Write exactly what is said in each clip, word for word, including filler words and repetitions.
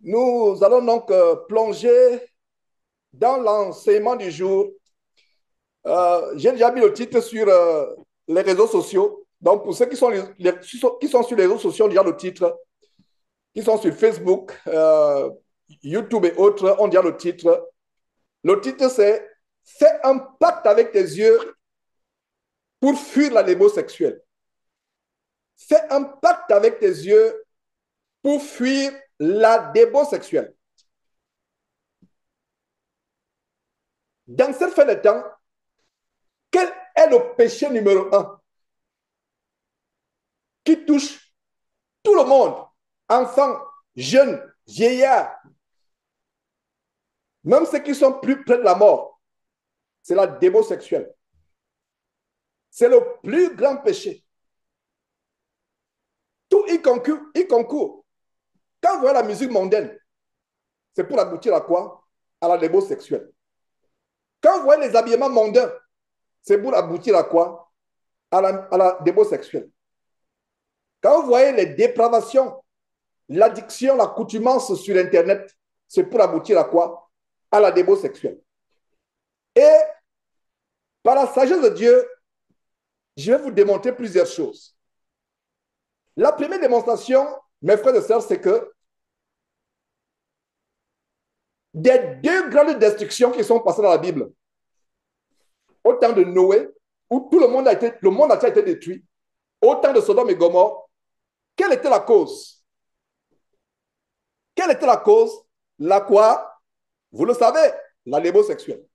Nous allons donc euh, plonger dans l'enseignement du jour. Euh, J'ai déjà mis le titre sur euh, les réseaux sociaux. Donc, pour ceux qui sont, les, les, qui sont sur les réseaux sociaux, déjà le titre, qui sont sur Facebook, euh, YouTube et autres, on dit le titre. Le titre, c'est Fais un pacte avec tes yeux pour fuir la démo sexuelle. Fais un pacte avec tes yeux pour fuir la démo sexuelle. Dans cette fin de temps, quel est le péché numéro un qui touche tout le monde, enfants, jeunes, vieillards, même ceux qui sont plus près de la mort? C'est la démo sexuelle. C'est le plus grand péché. Tout y concourt. Y concourt. Quand vous voyez la musique mondaine, c'est pour aboutir à quoi? À la démo sexuelle. Quand vous voyez les habillements mondains, c'est pour aboutir à quoi? À la, à la démo sexuelle. Quand vous voyez les dépravations, l'addiction, l'accoutumance sur Internet, c'est pour aboutir à quoi? À la démo sexuelle. Et par la sagesse de Dieu, je vais vous démontrer plusieurs choses. La première démonstration, mes frères et sœurs, c'est que des deux grandes destructions qui sont passées dans la Bible, au temps de Noé, où tout le monde a été, le monde a été détruit, au temps de Sodome et Gomorrhe, quelle était la cause? Quelle était la cause? La quoi? Vous le savez, la démo sexuelle.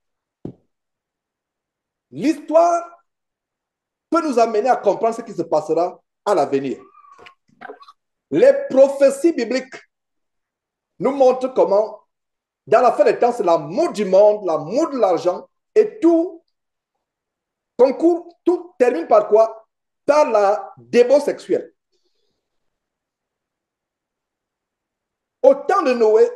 L'histoire peut nous amener à comprendre ce qui se passera à l'avenir. Les prophéties bibliques nous montrent comment, dans la fin des temps, c'est l'amour du monde, l'amour de l'argent, et tout concourt, tout termine par quoi? Par la démo sexuelle. Au temps de Noé,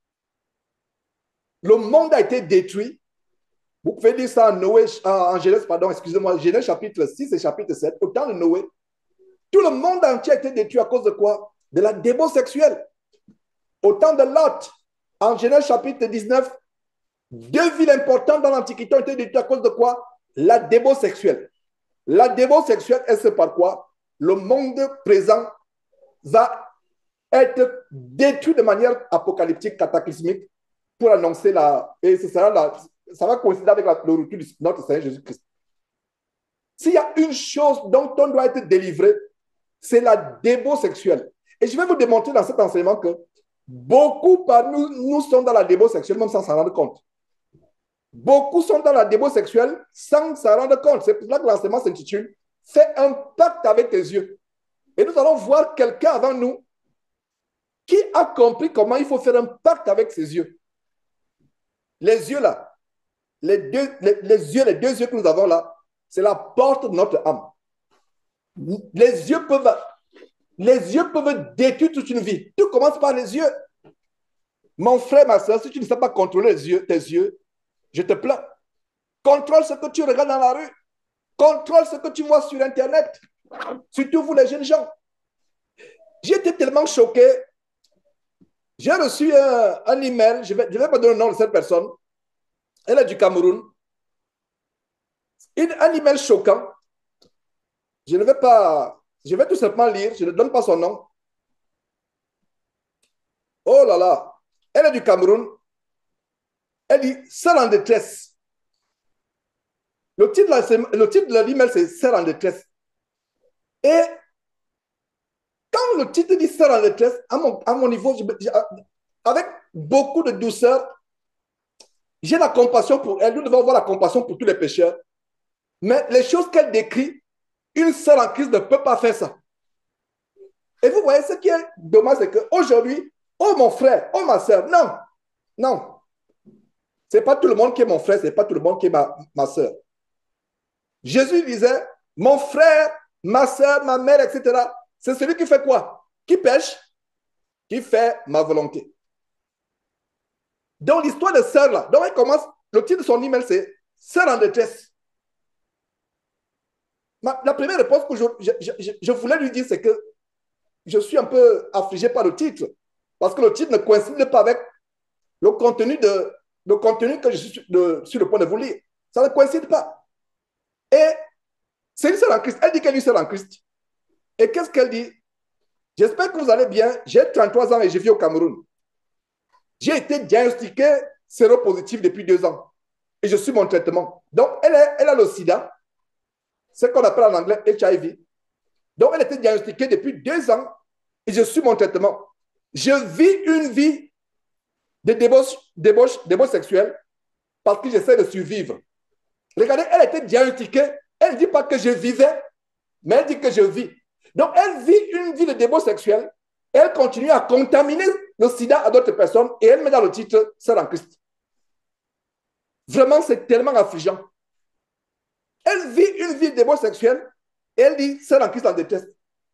le monde a été détruit. Vous pouvez lire ça en, Noé, en Genèse, pardon, excusez-moi, Genèse chapitre six et chapitre sept. Au temps de Noé, tout le monde entier a été détruit à cause de quoi? De la démo sexuelle. Au temps de Lot, en Genèse chapitre dix-neuf, deux villes importantes dans l'Antiquité ont été détruites à cause de quoi? La démo sexuelle. La démo sexuelle, elle c'est par quoi? Le monde présent va être détruit de manière apocalyptique, cataclysmique, pour annoncer la... Et ce sera la, ça va coïncider avec la, le retour de notre Seigneur Jésus-Christ. S'il y a une chose dont on doit être délivré, c'est la démo sexuelle. Et je vais vous démontrer dans cet enseignement que beaucoup parmi nous, nous sommes dans la démo sexuelle, même sans s'en rendre compte. Beaucoup sont dans la démo sexuelle sans s'en rendre compte. C'est pour ça que l'enseignement s'intitule « Fais un pacte avec tes yeux ». Et nous allons voir quelqu'un avant nous qui a compris comment il faut faire un pacte avec ses yeux. Les yeux là, les, deux, les, les yeux, les deux yeux que nous avons là, c'est la porte de notre âme. Les yeux peuvent, les yeux peuvent détruire toute une vie. Tout commence par les yeux. Mon frère, ma soeur, si tu ne sais pas contrôler les yeux, tes yeux, je te plains. Contrôle ce que tu regardes dans la rue. Contrôle ce que tu vois sur Internet. Surtout vous, les jeunes gens. J'ai été tellement choqué. J'ai reçu un, un email. Je ne vais, je vais pas donner le nom de cette personne. Elle est du Cameroun. Une, un email choquant. Je ne vais pas... Je vais tout simplement lire. Je ne donne pas son nom. Oh là là. Elle est du Cameroun. Elle dit « Sœur en détresse ». Le titre de l'email, c'est « Sœur en détresse ». Et quand le titre dit « Sœur en détresse », à mon, à mon niveau, je, je, avec beaucoup de douceur, j'ai la compassion pour elle. Nous devons avoir la compassion pour tous les pécheurs. Mais les choses qu'elle décrit, une sœur en Christ ne peut pas faire ça. Et vous voyez, ce qui est dommage, c'est qu'aujourd'hui, oh mon frère, oh ma sœur, non, non. Ce n'est pas tout le monde qui est mon frère, ce n'est pas tout le monde qui est ma, ma sœur. Jésus disait, mon frère, ma sœur, ma mère, et cetera. C'est celui qui fait quoi? Qui pêche? Qui fait ma volonté. Donc l'histoire de sœur là, donc elle commence, le titre de son email c'est Sœur en détresse. Ma, la première réponse que je, je, je, je voulais lui dire, c'est que je suis un peu affligé par le titre. Parce que le titre ne coïncide pas avec le contenu, de, le contenu que je suis de, sur le point de vous lire. Ça ne coïncide pas. Et c'est une seule en Christ. Elle dit qu'elle est une seule en Christ. Et qu'est-ce qu'elle dit? J'espère que vous allez bien. J'ai trente-trois ans et je vis au Cameroun. J'ai été diagnostiqué séropositif depuis deux ans. Et je suis mon traitement. Donc, elle, est, elle a le sida, ce qu'on appelle en anglais H I V. Donc, elle a été diagnostiquée depuis deux ans et je suis mon traitement. Je vis une vie de débauche, débauche, débauche sexuelle parce que j'essaie de survivre. Regardez, elle a été diagnostiquée. Elle ne dit pas que je vivais, mais elle dit que je vis. Donc, elle vit une vie de débauche sexuelle. Elle continue à contaminer le sida à d'autres personnes et elle met dans le titre Sœur en Christ. Vraiment, c'est tellement affligeant. Elle vit une vie de débauche sexuelle et elle dit Sœur en Christ en déteste.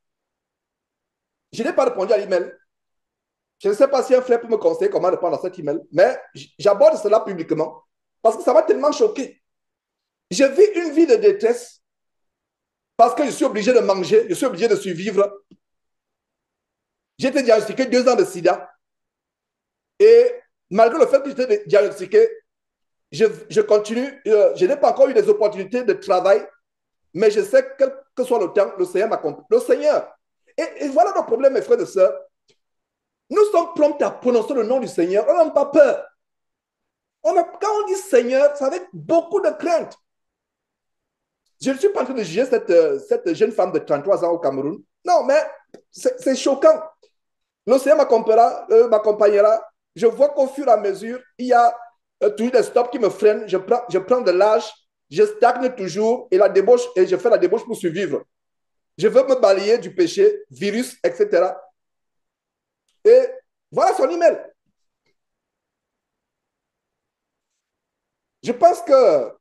Je n'ai pas répondu à l'email. Je ne sais pas si un frère peut me conseiller comment répondre à cet email, mais j'aborde cela publiquement parce que ça m'a tellement choqué. Je vis une vie de détresse parce que je suis obligé de manger, je suis obligé de survivre. J'ai été diagnostiqué deux ans de sida et malgré le fait que j'étais diagnostiqué, je, je continue, euh, je n'ai pas encore eu des opportunités de travail, mais je sais que quel que soit le temps, le Seigneur m'accompagne. Le Seigneur. Et, et voilà nos problèmes, mes frères et sœurs. Nous sommes prompts à prononcer le nom du Seigneur. On n'a pas peur. On a, quand on dit Seigneur, c'est avec beaucoup de crainte. Je ne suis pas en train de juger cette, cette jeune femme de trente-trois ans au Cameroun. Non, mais c'est choquant. Le Seigneur m'accompagnera. Euh, m'accompagnera. Je vois qu'au fur et à mesure, il y a euh, toujours des stops qui me freinent. Je prends, je prends de l'âge, je stagne toujours et, la débauche, et je fais la débauche pour survivre. Je veux me balayer du péché, virus, et cetera. Et voilà son email. Je pense que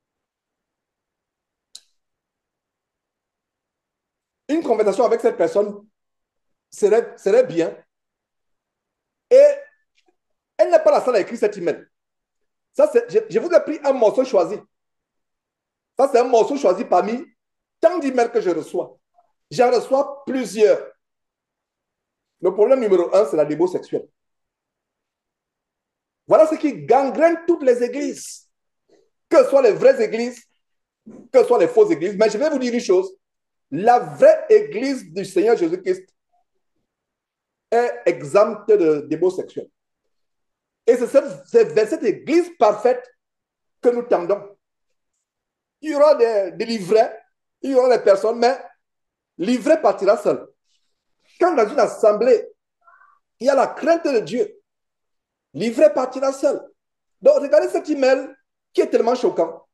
une conversation avec cette personne serait, serait bien. Et elle n'est pas la seule à écrire cet email. Ça, je, je vous ai pris un morceau choisi. Ça, c'est un morceau choisi parmi tant d'emails que je reçois. J'en reçois plusieurs. Le problème numéro un, c'est la débauche sexuelle. Voilà ce qui gangrène toutes les églises. Que ce soit les vraies églises, que ce soit les fausses églises. Mais je vais vous dire une chose. La vraie église du Seigneur Jésus-Christ est exempte de débauche sexuelle. Et c'est vers cette église parfaite que nous tendons. Il y aura des, des livrets, il y aura des personnes, mais l'ivraie partira seul. Quand dans une assemblée, il y a la crainte de Dieu, l'ivraie partira seul. Donc, regardez cet email qui est tellement choquant.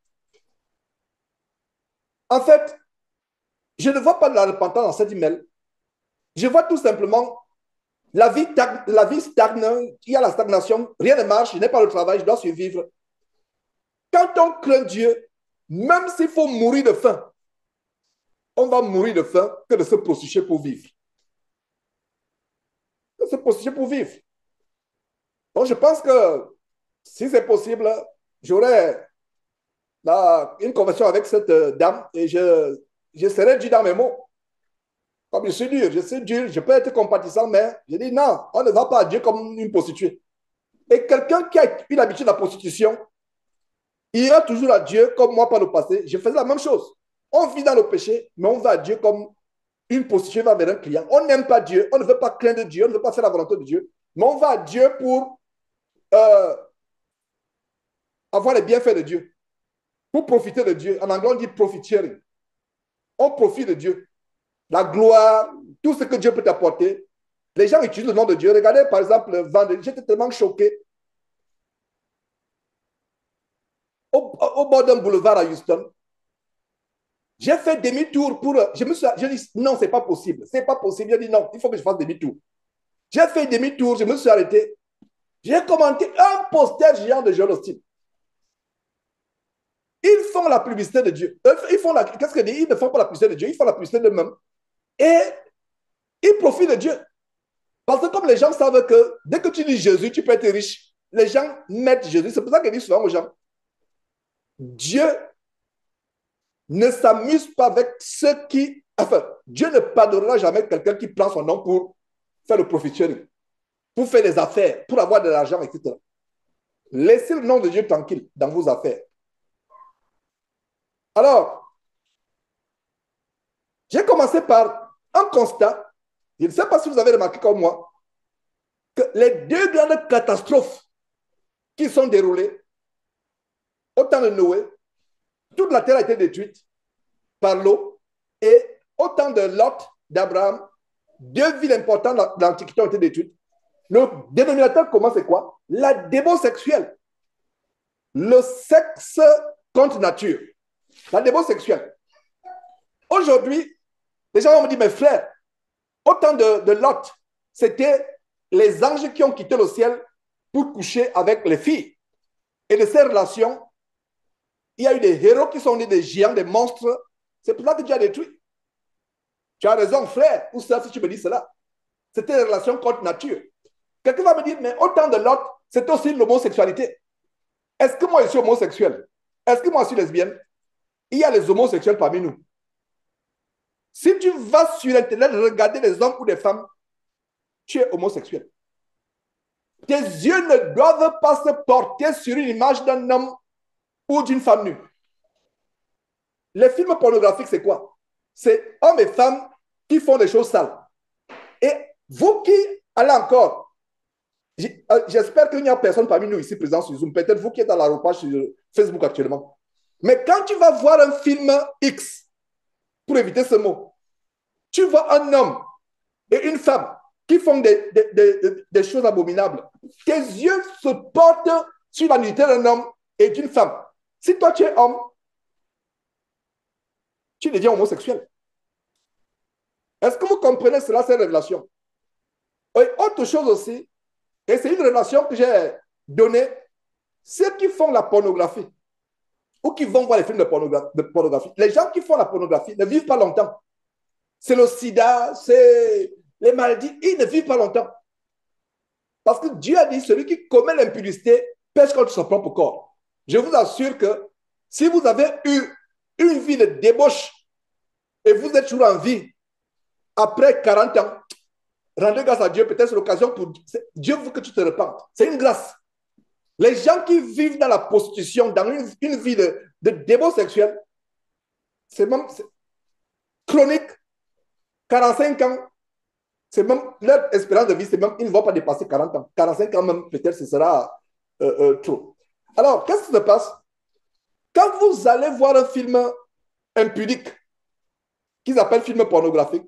En fait, je ne vois pas de la repentance dans cet email. Je vois tout simplement la vie, la vie stagne, il y a la stagnation, rien ne marche, je n'ai pas le travail, je dois survivre. Quand on craint Dieu, même s'il faut mourir de faim, on va mourir de faim que de se prostituer pour vivre. De se prostituer pour vivre. Donc, je pense que si c'est possible, j'aurai une conversation avec cette dame et je, je serai dur dans mes mots. Comme je suis dur, je suis dur, je peux être compatissant, mais je dis non, on ne va pas à Dieu comme une prostituée. Et quelqu'un qui a eu l'habitude de la prostitution, il ira toujours à Dieu comme moi par le passé. Je faisais la même chose. On vit dans le péché, mais on va à Dieu comme une prostituée va vers un client. On n'aime pas Dieu, on ne veut pas craindre Dieu, on ne veut pas faire la volonté de Dieu, mais on va à Dieu pour euh, avoir les bienfaits de Dieu, pour profiter de Dieu. En anglais, on dit profiteering. On profite de Dieu. La gloire, tout ce que Dieu peut t'apporter. Les gens utilisent le nom de Dieu. Regardez, par exemple, vendredi, j'étais tellement choqué. Au, au bord d'un boulevard à Houston, j'ai fait demi-tour pour... Je me suis je dit, non, ce n'est pas possible. Ce n'est pas possible. J'ai dit, non, il faut que je fasse demi-tour. J'ai fait demi-tour, je me suis arrêté. J'ai commenté un poster géant de Joel Osteen. Ils font la publicité de Dieu. Ils font la... Qu'est-ce que dit? Ils ne font pas la publicité de Dieu, ils font la publicité d'eux-mêmes. Et ils profitent de Dieu. Parce que comme les gens savent que dès que tu dis Jésus, tu peux être riche, les gens mettent Jésus. C'est pour ça qu'ils disent souvent aux gens, Dieu ne s'amuse pas avec ceux qui... Enfin, Dieu ne pardonnera jamais quelqu'un qui prend son nom pour faire le profiteering. pour faire des affaires, pour avoir de l'argent, et cetera. Laissez le nom de Dieu tranquille dans vos affaires. Alors, j'ai commencé par un constat. Je ne sais pas si vous avez remarqué comme moi que les deux grandes catastrophes qui sont déroulées au temps de Noé, toute la terre a été détruite par l'eau et au temps de Lot, d'Abraham, deux villes importantes de l'Antiquité ont été détruites. Le dénominateur commun, c'est quoi? La débauche sexuelle. Le sexe contre nature. La débauche sexuelle. Aujourd'hui, les gens vont me dire, mes frères, au temps de, de Lot, c'était les anges qui ont quitté le ciel pour coucher avec les filles. Et de ces relations, il y a eu des héros qui sont nés des géants, des monstres. C'est pour ça que Dieu a détruit. Tu as raison, frère, ou ça, si tu me dis cela. C'était des relations contre nature. Quelqu'un va me dire, mais au temps de Lot, c'est aussi l'homosexualité. Est-ce que moi, je suis homosexuel? Est-ce que moi, je suis lesbienne? Il y a les homosexuels parmi nous. Si tu vas sur Internet regarder les hommes ou des femmes, tu es homosexuel. Tes yeux ne doivent pas se porter sur une image d'un homme ou d'une femme nue. Les films pornographiques, c'est quoi? C'est hommes et femmes qui font des choses sales. Et vous qui allez encore, j'espère qu'il n'y a personne parmi nous ici présent sur Zoom, peut-être vous qui êtes dans la repage sur Facebook actuellement. Mais quand tu vas voir un film X, pour éviter ce mot, tu vois un homme et une femme qui font des, des, des, des choses abominables. Tes yeux se portent sur la nudité d'un homme et d'une femme. Si toi tu es homme, tu deviens homosexuel. Est-ce que vous comprenez cela, cette révélation? Et autre chose aussi, et c'est une révélation que j'ai donnée, ceux qui font la pornographie ou qui vont voir les films de pornographie, de pornographie, les gens qui font la pornographie ne vivent pas longtemps. C'est le sida, c'est les maladies, ils ne vivent pas longtemps. Parce que Dieu a dit, celui qui commet l'impudicité pêche contre son propre corps. Je vous assure que si vous avez eu une vie de débauche et vous êtes toujours en vie, après quarante ans, rendez grâce à Dieu, peut-être c'est l'occasion pour Dieu veut que tu te repentes. C'est une grâce. Les gens qui vivent dans la prostitution, dans une, une vie de, de débauche sexuelle, c'est même chronique, quarante-cinq ans, c'est même leur espérance de vie, c'est même, ils ne vont pas dépasser quarante ans. quarante-cinq ans même, peut-être ce sera euh, euh, trop. Alors, qu'est-ce qui se passe? Quand vous allez voir un film impudique, qu'ils appellent film pornographique,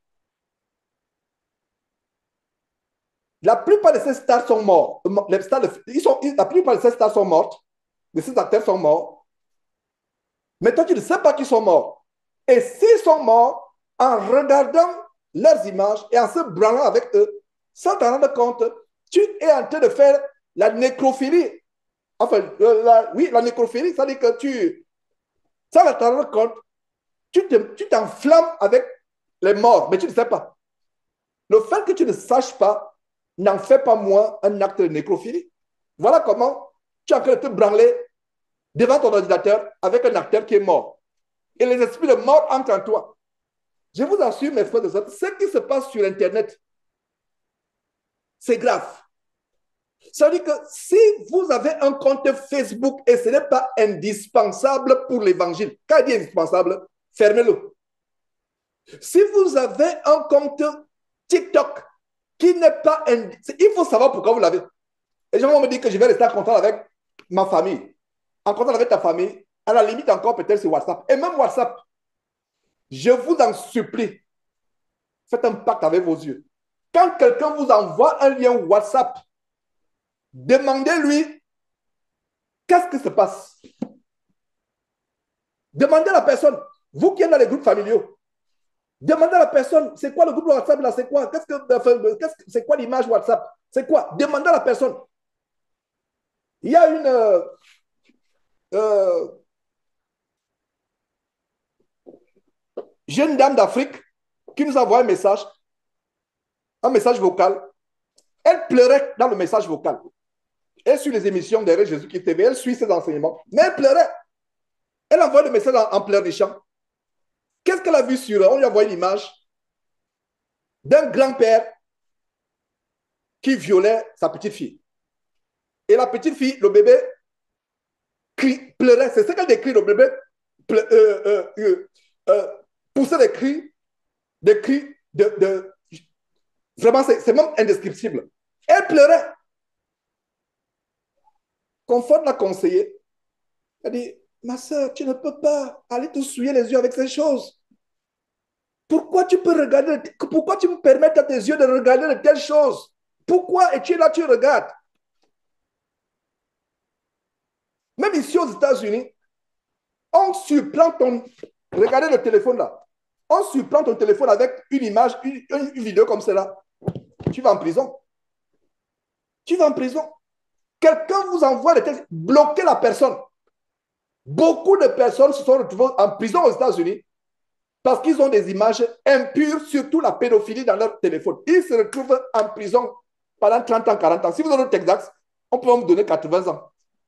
la plupart de ces stars sont morts. Les stars de, ils sont, la plupart de ces stars sont mortes. De ces acteurs sont morts. Mais toi, tu ne sais pas qu'ils sont morts. Et s'ils sont morts, en regardant leurs images et en se branlant avec eux, sans t'en rendre compte, tu es en train de faire la nécrophilie. Enfin, euh, la, oui, la nécrophilie, ça veut dire que tu, sans t'en rendre compte, tu t'enflammes te, avec les morts, mais tu ne sais pas. Le fait que tu ne saches pas n'en fait pas moins un acte de nécrophilie. Voilà comment tu es en train de te branler devant ton ordinateur avec un acteur qui est mort. Et les esprits de mort entrent en toi. Je vous assure, mes frères et sœurs, ce qui se passe sur Internet, c'est grave. Ça veut dire que si vous avez un compte Facebook et ce n'est pas indispensable pour l'évangile, quand il dit indispensable, fermez-le. Si vous avez un compte TikTok qui n'est pas... Il faut savoir pourquoi vous l'avez. Les gens vont me dire que je vais rester en contact avec ma famille. En contact avec ta famille, à la limite encore peut-être sur WhatsApp. Et même WhatsApp, je vous en supplie, faites un pacte avec vos yeux. Quand quelqu'un vous envoie un lien WhatsApp, demandez-lui qu'est-ce qui se passe. Demandez à la personne, vous qui êtes dans les groupes familiaux, demandez à la personne, c'est quoi le groupe WhatsApp là, c'est quoi, qu'est-ce que, qu'est-ce que, c'est quoi l'image WhatsApp, c'est quoi, demandez à la personne. Il y a une euh, euh, jeune dame d'Afrique qui nous a envoyé un message, un message vocal. Elle pleurait dans le message vocal. Et sur les émissions derrière Jésus-Christ T V, elle suit ses enseignements, mais elle pleurait. Elle envoie le message en, en pleurnichant. Qu'est-ce qu'elle a vu sur eux? On lui a envoyé l'image d'un grand-père qui violait sa petite fille. Et la petite fille, le bébé, crie, pleurait. C'est ce qu'elle décrit, le bébé pleu, euh, euh, euh, euh, poussait des cris, des cris de... de vraiment, c'est même indescriptible. Elle pleurait. Confort l'a conseillé. Elle dit, ma soeur, tu ne peux pas aller te souiller les yeux avec ces choses. Pourquoi tu peux regarder, pourquoi tu me permets à tes yeux de regarder de telles choses? Pourquoi es-tu là, tu regardes? Même ici aux États-Unis, on surprend ton... Regardez le téléphone là. On surprend ton téléphone avec une image, une, une vidéo comme celle-là. Tu vas en prison. Tu vas en prison. Quelqu'un vous envoie des textes, bloquez la personne. Beaucoup de personnes se sont retrouvées en prison aux États-Unis parce qu'ils ont des images impures, surtout la pédophilie dans leur téléphone. Ils se retrouvent en prison pendant trente ans, quarante ans. Si vous avez le Texas, on peut vous donner quatre-vingts ans.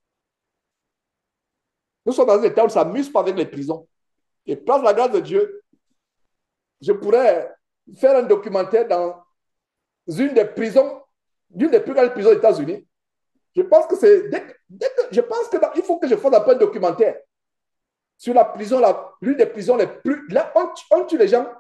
Nous sommes dans un état où on ne s'amuse pas avec les prisons. Et par la grâce de Dieu, je pourrais faire un documentaire dans une des prisons, d'une des plus grandes prisons des États-Unis. Je pense que c'est. Dès, dès que, je pense qu'il faut que je fasse un peu un documentaire sur la prison, l'une des prisons les plus. Là, on, on tue les gens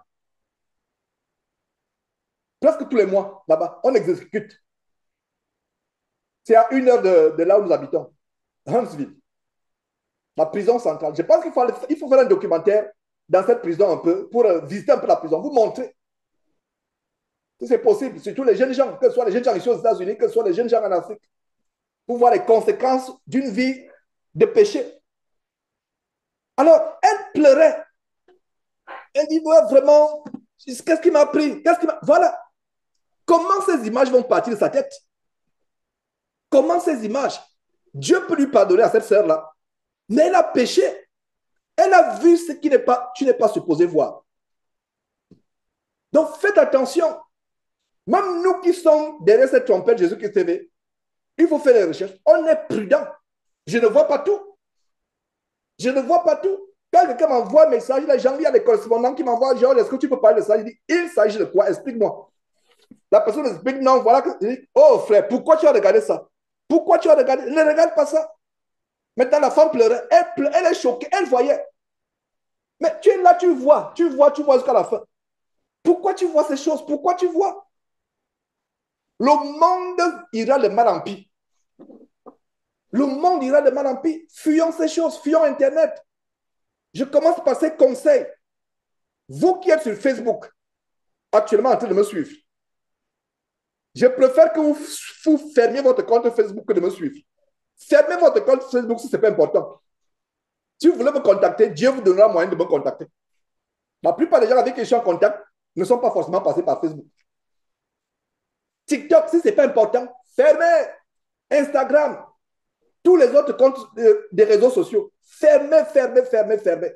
presque tous les mois là-bas. On exécute. C'est à une heure de, de là où nous habitons, Huntsville, la prison centrale. Je pense qu'il faut, il faut faire un documentaire dans cette prison un peu pour euh, visiter un peu la prison, vous montrer si c'est possible, surtout les jeunes gens, que ce soit les jeunes gens ici aux États-Unis, que ce soit les jeunes gens en Afrique, pour voir les conséquences d'une vie de péché. Alors, elle pleurait. Elle dit, ouais, vraiment, qu'est-ce qui m'a pris? Qu'est-ce qui m'a... Voilà. Comment ces images vont partir de sa tête? Comment ces images? Dieu peut lui pardonner à cette sœur-là. Mais elle a péché. Elle a vu ce qui n'est pas, tu n'es pas supposé voir. Donc, faites attention. Même nous qui sommes derrière cette trompette Jésus-Christ T V, il faut faire des recherches. On est prudent. Je ne vois pas tout. Je ne vois pas tout. Quand quelqu'un m'envoie un message, les gens, il y a des correspondants qui m'envoient, genre, est-ce que tu peux parler de ça? Je dis, il s'agit de quoi? Explique-moi. La personne explique, non, voilà. Que... Je dis, oh frère, pourquoi tu as regardé ça? Pourquoi tu as regardé? Ne regarde pas ça. Maintenant, la femme pleurait. Elle, pleurait, elle est choquée. Elle voyait. Mais tu es là, tu vois. Tu vois, tu vois jusqu'à la fin. Pourquoi tu vois ces choses? Pourquoi tu vois? Le monde ira de mal en pire. Le monde ira de mal en pire. Fuyons ces choses. Fuyons Internet. Je commence par ces conseils. Vous qui êtes sur Facebook, actuellement en train de me suivre, je préfère que vous, vous fermiez votre compte Facebook que de me suivre. Fermez votre compte Facebook si ce n'est pas important. Si vous voulez me contacter, Dieu vous donnera moyen de me contacter. La plupart des gens avec qui je suis en contact ne sont pas forcément passés par Facebook. TikTok, si ce n'est pas important, fermez. Instagram, tous les autres comptes euh, des réseaux sociaux, fermez, fermez, fermez, fermez.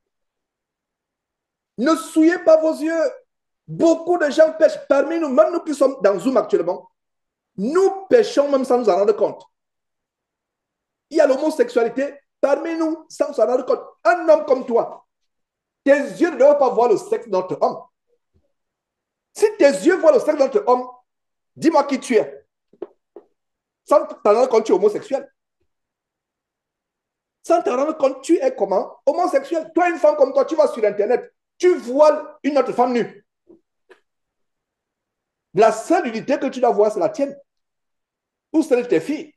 Ne souillez pas vos yeux. Beaucoup de gens pêchent. Parmi nous, même nous qui sommes dans Zoom actuellement, nous pêchons même sans nous en rendre compte. Il y a l'homosexualité parmi nous sans s'en rendre compte. Un homme comme toi, tes yeux ne doivent pas voir le sexe de notre homme. Si tes yeux voient le sexe de notre homme, dis-moi qui tu es. Sans t'en rendre compte, tu es homosexuel. Sans t'en rendre compte, tu es comment? Homosexuel. Toi, une femme comme toi, tu vas sur Internet, tu vois une autre femme nue. La seule unité que tu dois voir, c'est la tienne. Ou celle de tes filles.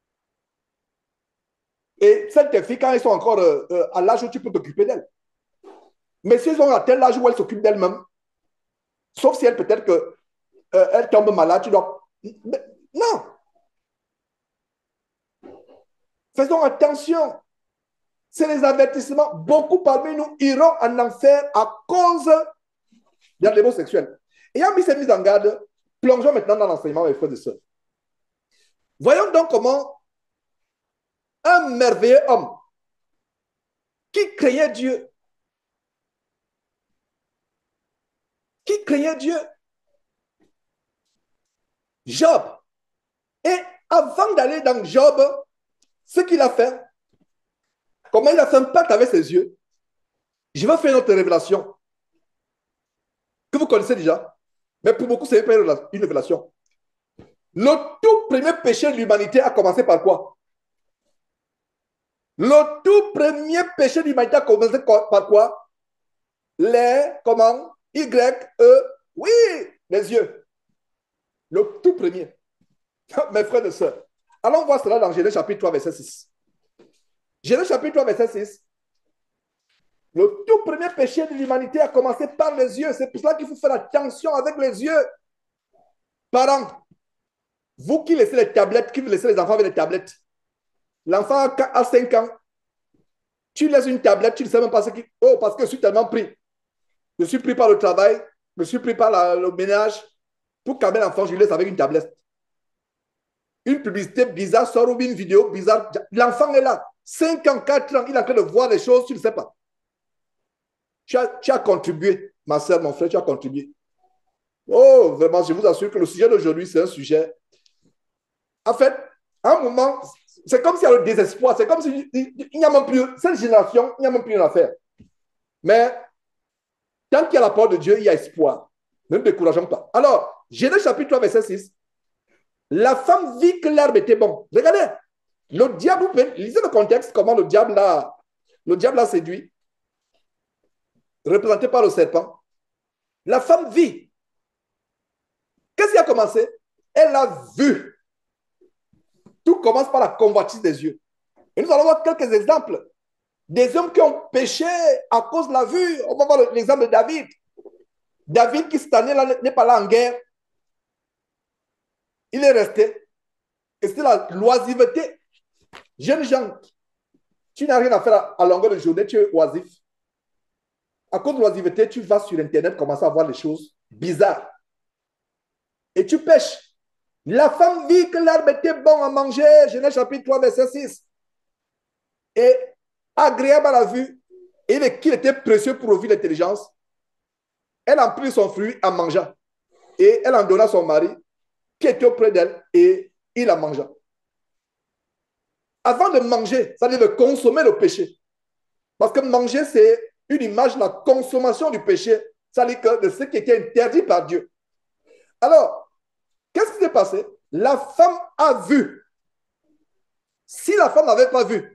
Et celles de tes filles, quand elles sont encore euh, euh, à l'âge où tu peux t'occuper d'elles. Mais si elles sont à tel âge où elles s'occupent d'elles-mêmes, sauf si elles peut-être que euh, elles tombent malades, tu dois... Mais, non. Faisons attention. C'est les avertissements. Beaucoup parmi nous iront en enfer à cause de la démon sexuelle. Ayant mis ces mises en garde, plongeons maintenant dans l'enseignement, mes frères et sœurs. Voyons donc comment un merveilleux homme qui craignait Dieu, qui craignait Dieu, Job. Et avant d'aller dans Job, ce qu'il a fait, comment il a fait un pacte avec ses yeux, je vais faire une autre révélation que vous connaissez déjà, mais pour beaucoup, ce n'est pas une révélation. Le tout premier péché de l'humanité a commencé par quoi? Le tout premier péché de l'humanité a commencé par quoi? Les, comment? Y, E, oui, les yeux. Le tout premier. Mes frères et sœurs. Allons voir cela dans Genèse chapitre trois, verset six. Genèse chapitre trois, verset six. Le tout premier péché de l'humanité a commencé par les yeux. C'est pour cela qu'il faut faire attention avec les yeux. Parents, vous qui laissez les tablettes, qui vous laissez les enfants avec les tablettes, l'enfant a cinq ans, tu laisses une tablette, tu ne sais même pas ce qui... Oh, parce que je suis tellement pris. Je suis pris par le travail, je suis pris par la, le ménage. Pour calmer l'enfant, je lui laisse avec une tablette. Une publicité bizarre sort ou une vidéo bizarre. L'enfant est là. cinq ans, quatre ans, il est en train de voir les choses, tu ne sais pas. Tu as, tu as contribué, ma soeur, mon frère, tu as contribué. Oh, vraiment, je vous assure que le sujet d'aujourd'hui, c'est un sujet. En fait, à un moment, c'est comme s'il y a le désespoir. C'est comme s'il n'y a même plus, cette génération, il n'y a même plus rien à faire. Mais tant qu'il y a la parole de Dieu, il y a espoir. Ne nous décourageons pas. Alors, Genèse chapitre trois, verset six. La femme vit que l'herbe était bon. Regardez, le diable, lisez le contexte, comment le diable l'a, le diable l'a séduit, représenté par le serpent. La femme vit. Qu'est-ce qui a commencé? Elle a vu. Tout commence par la convoitise des yeux. Et nous allons voir quelques exemples. Des hommes qui ont péché à cause de la vue. On va voir l'exemple de David. David qui cette année-là n'est pas là en guerre. Il est resté. Et c'est la loisiveté. Jeunes gens, tu n'as rien à faire à longueur de journée, tu es oisif. À cause de l'oisiveté, tu vas sur Internet commencer à voir des choses bizarres. Et tu pêches. La femme vit que l'herbe était bon à manger. Genèse chapitre trois, verset six. Et agréable à la vue. Et qu'il était précieux pour ouvrir l'intelligence. Elle en prit son fruit en mangeant. Et elle en donna à son mari, qui était auprès d'elle, et il en mangea. Avant de manger, ça veut dire de consommer le péché. Parce que manger, c'est une image de la consommation du péché. Ça veut dire de ce qui était interdit par Dieu. Alors, qu'est-ce qui s'est passé? La femme a vu. Si la femme n'avait pas vu,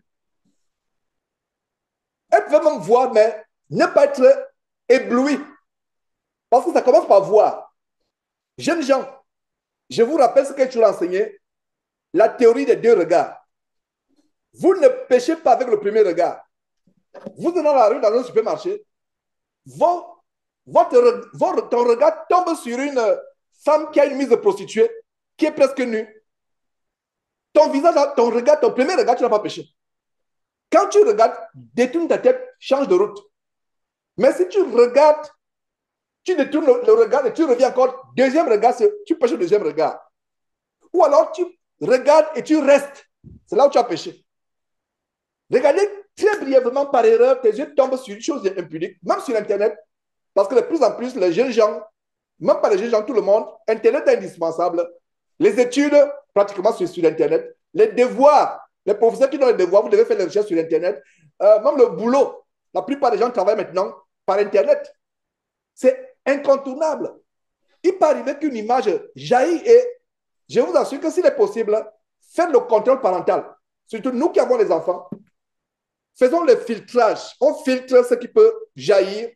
elle pouvait même voir, mais ne pas être éblouie. Parce que ça commence par voir. Jeunes gens, je vous rappelle ce que tu as enseigné, la théorie des deux regards. Vous ne péchez pas avec le premier regard. Vous êtes dans la rue, dans un supermarché, votre, votre, votre, ton regard tombe sur une femme qui a une mise de prostituée, qui est presque nue. Ton visage, ton regard, ton premier regard, tu n'as pas péché. Quand tu regardes, détourne ta tête, change de route. Mais si tu regardes, tu détournes le, le regard et tu reviens encore, deuxième regard, tu pêches le deuxième regard. Ou alors tu regardes et tu restes. C'est là où tu as péché. Regardez très brièvement par erreur, tes yeux tombent sur une chose impudique, même sur Internet, parce que de plus en plus, les jeunes gens, même pas les jeunes gens, tout le monde, Internet est indispensable. Les études, pratiquement sur, sur Internet. Les devoirs, les professeurs qui donnent les devoirs, vous devez faire les recherches sur Internet. Euh, même le boulot, la plupart des gens travaillent maintenant par Internet. C'est incontournable. Il peut arriver qu'une image jaillit et je vous assure que s'il est possible, faites le contrôle parental. Surtout nous qui avons les enfants. Faisons le filtrage. On filtre ce qui peut jaillir.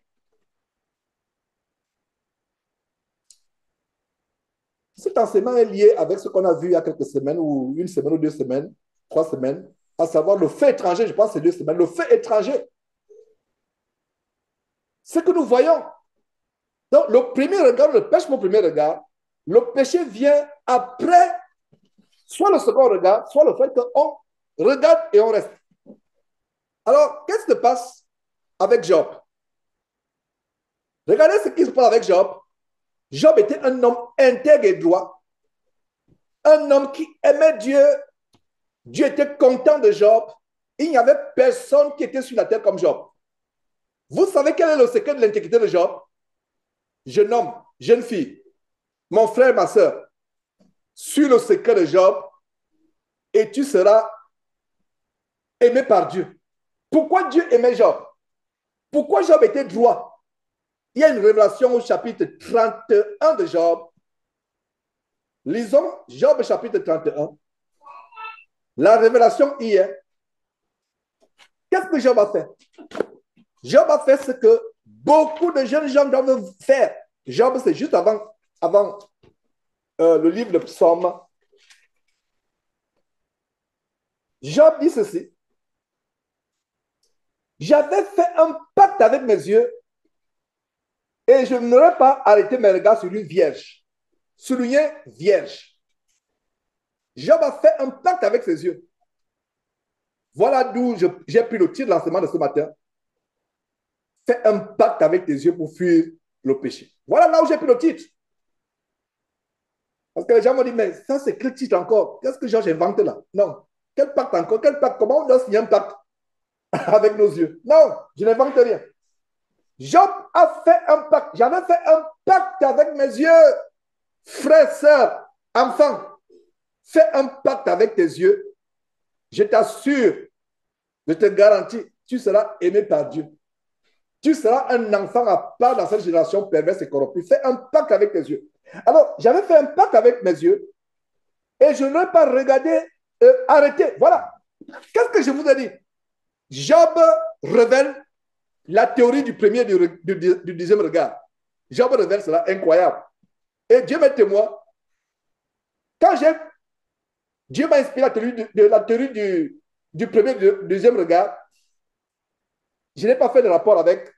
Cet enseignement est lié avec ce qu'on a vu il y a quelques semaines, ou une semaine ou deux semaines, trois semaines, à savoir le fait étranger, je pense que c'est deux semaines, le fait étranger. Ce que nous voyons. Donc, le premier regard, le péché, mon premier regard, le péché vient après, soit le second regard, soit le fait qu'on regarde et on reste. Alors, qu'est-ce qui se passe avec Job? Regardez ce qui se passe avec Job. Job était un homme intègre et droit. Un homme qui aimait Dieu. Dieu était content de Job. Il n'y avait personne qui était sur la terre comme Job. Vous savez quel est le secret de l'intégrité de Job? Jeune homme, jeune fille, mon frère, ma soeur, suis le secret de Job et tu seras aimé par Dieu. Pourquoi Dieu aimait Job? Pourquoi Job était droit? Il y a une révélation au chapitre trente et un de Job. Lisons Job chapitre trente et un. La révélation hier. Qu'est-ce que Job a fait? Job a fait ce que beaucoup de jeunes gens doivent faire. Job, c'est juste avant, avant euh, le livre de Psaume. Job dit ceci. J'avais fait un pacte avec mes yeux et je n'aurais pas arrêté mes regards sur une vierge. Souligné vierge. Job a fait un pacte avec ses yeux. Voilà d'où j'ai pris le titre de l'enseignement de ce matin. Fais un pacte avec tes yeux pour fuir le péché. Voilà là où j'ai pris le titre. Parce que les gens m'ont dit, mais ça c'est quel titre encore? Qu'est-ce que j'ai inventé là? Non. Quel pacte encore? Quel pacte? Comment on doit signer un pacte avec nos yeux? Non, je n'invente rien. Job a fait un pacte. J'avais fait un pacte avec mes yeux. Frère, sœur, enfant, fais un pacte avec tes yeux. Je t'assure, je te garantis, tu seras aimé par Dieu. Tu seras un enfant à part dans cette génération perverse et corrompue. Fais un pacte avec tes yeux. Alors, j'avais fait un pacte avec mes yeux et je n'ai pas regardé, euh, arrêté. Voilà. Qu'est-ce que je vous ai dit? Job révèle la théorie du premier et du, du, du deuxième regard. Job révèle cela, incroyable. Et Dieu m'est témoin. Quand j'ai, Dieu m'a inspiré la théorie, de, de, la théorie du, du premier et du deuxième regard, je n'ai pas fait de rapport avec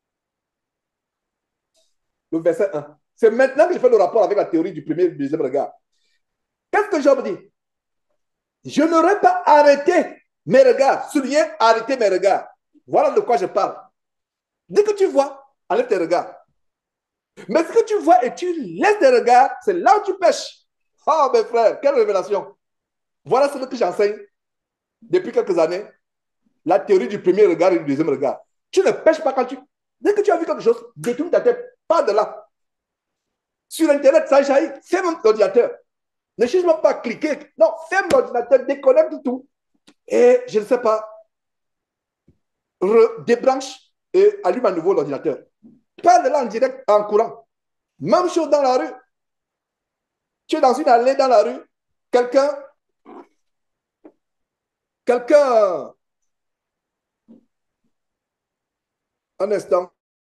le verset un. C'est maintenant que je fais le rapport avec la théorie du premier et du deuxième regard. Qu'est-ce que Job dit? Je n'aurais pas arrêté mes regards, souligné arrêter mes regards. Voilà de quoi je parle. Dès que tu vois, enlève tes regards. Mais ce que tu vois et tu laisses tes regards, c'est là où tu pêches. Ah, mes frères, quelle révélation. Voilà ce que j'enseigne depuis quelques années. La théorie du premier regard et du deuxième regard. Tu ne pêches pas quand tu... Dès que tu as vu quelque chose, détourne ta tête. Pas de là. Sur Internet, ça jaillit. Ferme l'ordinateur. Ne cherche même pas à cliquer. Non, ferme l'ordinateur, déconnecte tout. Et je ne sais pas, débranche et allume à nouveau l'ordinateur. Pas de là en direct, en courant. Même chose dans la rue. Tu es dans une allée dans la rue, quelqu'un, quelqu'un, un instant.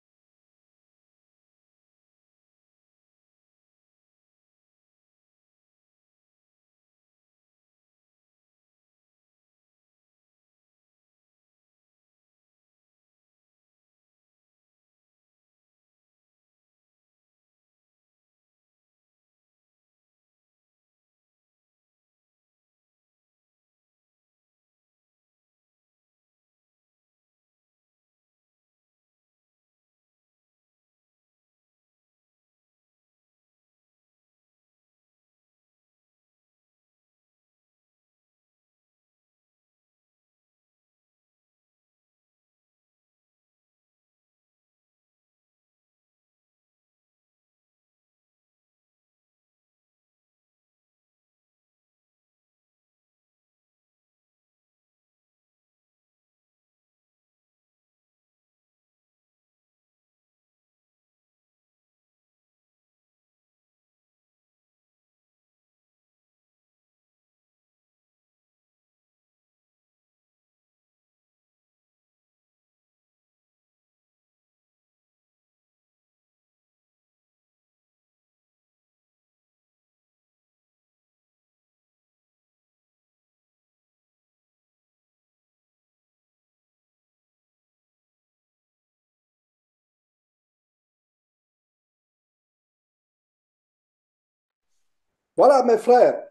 Voilà, mes frères.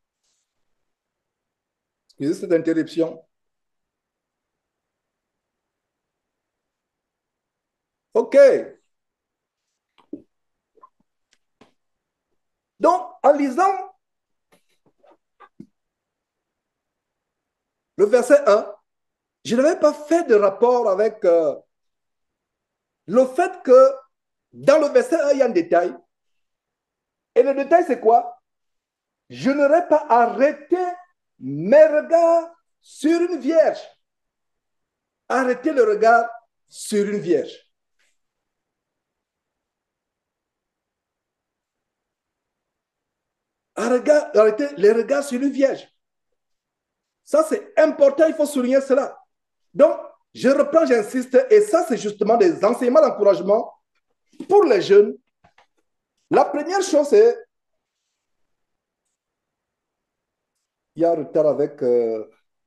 Excusez cette interruption. OK. Donc, en lisant le verset un, je n'avais pas fait de rapport avec euh, le fait que dans le verset un, il y a un détail. Et le détail, c'est quoi? Je n'aurais pas arrêté mes regards sur une vierge. Arrêter le regard sur une vierge. arrêter les regards sur une vierge. Ça, c'est important, il faut souligner cela. Donc, je reprends, j'insiste, et ça, c'est justement des enseignements d'encouragement pour les jeunes. La première chose, c'est il y a un retard avec euh,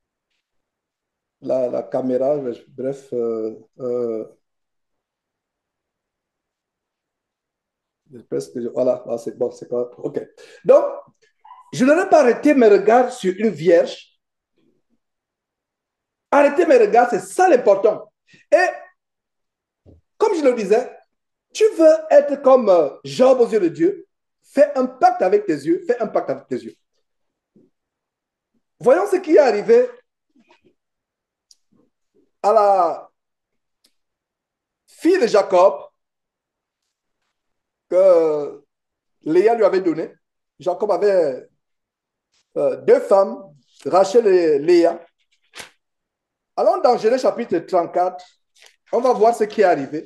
la, la, caméra, bref. Euh, euh, presque, voilà, ah, c'est bon, c'est quoi? OK. Donc, je n'aurais pas arrêté mes regards sur une vierge. Arrêter mes regards, c'est ça l'important. Et, comme je le disais, tu veux être comme euh, Job aux yeux de Dieu, fais un pacte avec tes yeux, fais un pacte avec tes yeux. Voyons ce qui est arrivé à la fille de Jacob que Léa lui avait donné. Jacob avait euh, deux femmes, Rachel et Léa. Allons dans Genèse chapitre trente-quatre, on va voir ce qui est arrivé.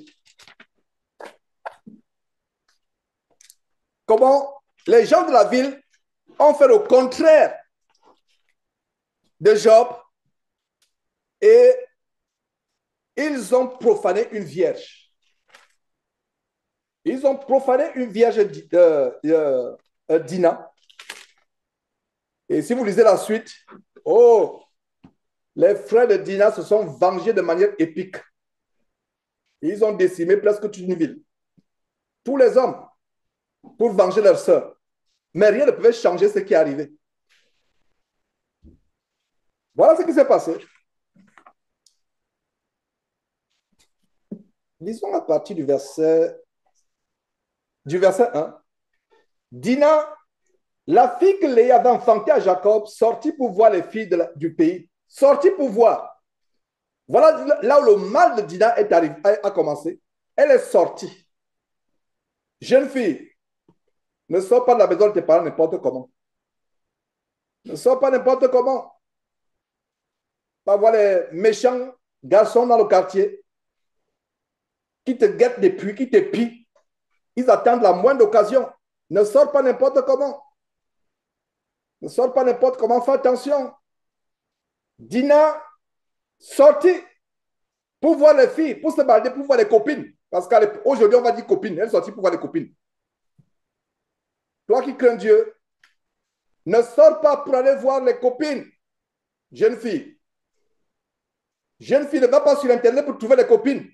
Comment les gens de la ville ont fait le contraire de Job et ils ont profané une vierge. Ils ont profané une vierge euh, euh, euh, Dina. Et si vous lisez la suite, oh, les frères de Dina se sont vengés de manière épique. Ils ont décimé presque toute une ville. Tous les hommes, pour venger leur sœur. Mais rien ne pouvait changer ce qui est arrivé. Voilà ce qui s'est passé. Lisons à partir du verset, du verset un. Dina, la fille que Léa avait enfantée à Jacob, sortit pour voir les filles de la, du pays. Sortit pour voir. Voilà là où le mal de Dina est arrivé, a commencé. Elle est sortie. Jeune fille, ne sors pas de la maison de tes parents n'importe comment. Ne sors pas n'importe comment. Va voir les méchants garçons dans le quartier qui te guettent des puits, qui te pillent. Ils attendent la moindre occasion. Ne sors pas n'importe comment. Ne sors pas n'importe comment. Fais attention. Dina sortit pour voir les filles, pour se balader, pour voir les copines. Parce qu'aujourd'hui, on va dire copines. Elle sortit pour voir les copines. Toi qui crains Dieu, ne sors pas pour aller voir les copines. Jeune fille. Jeune fille, ne va pas sur Internet pour trouver les copines.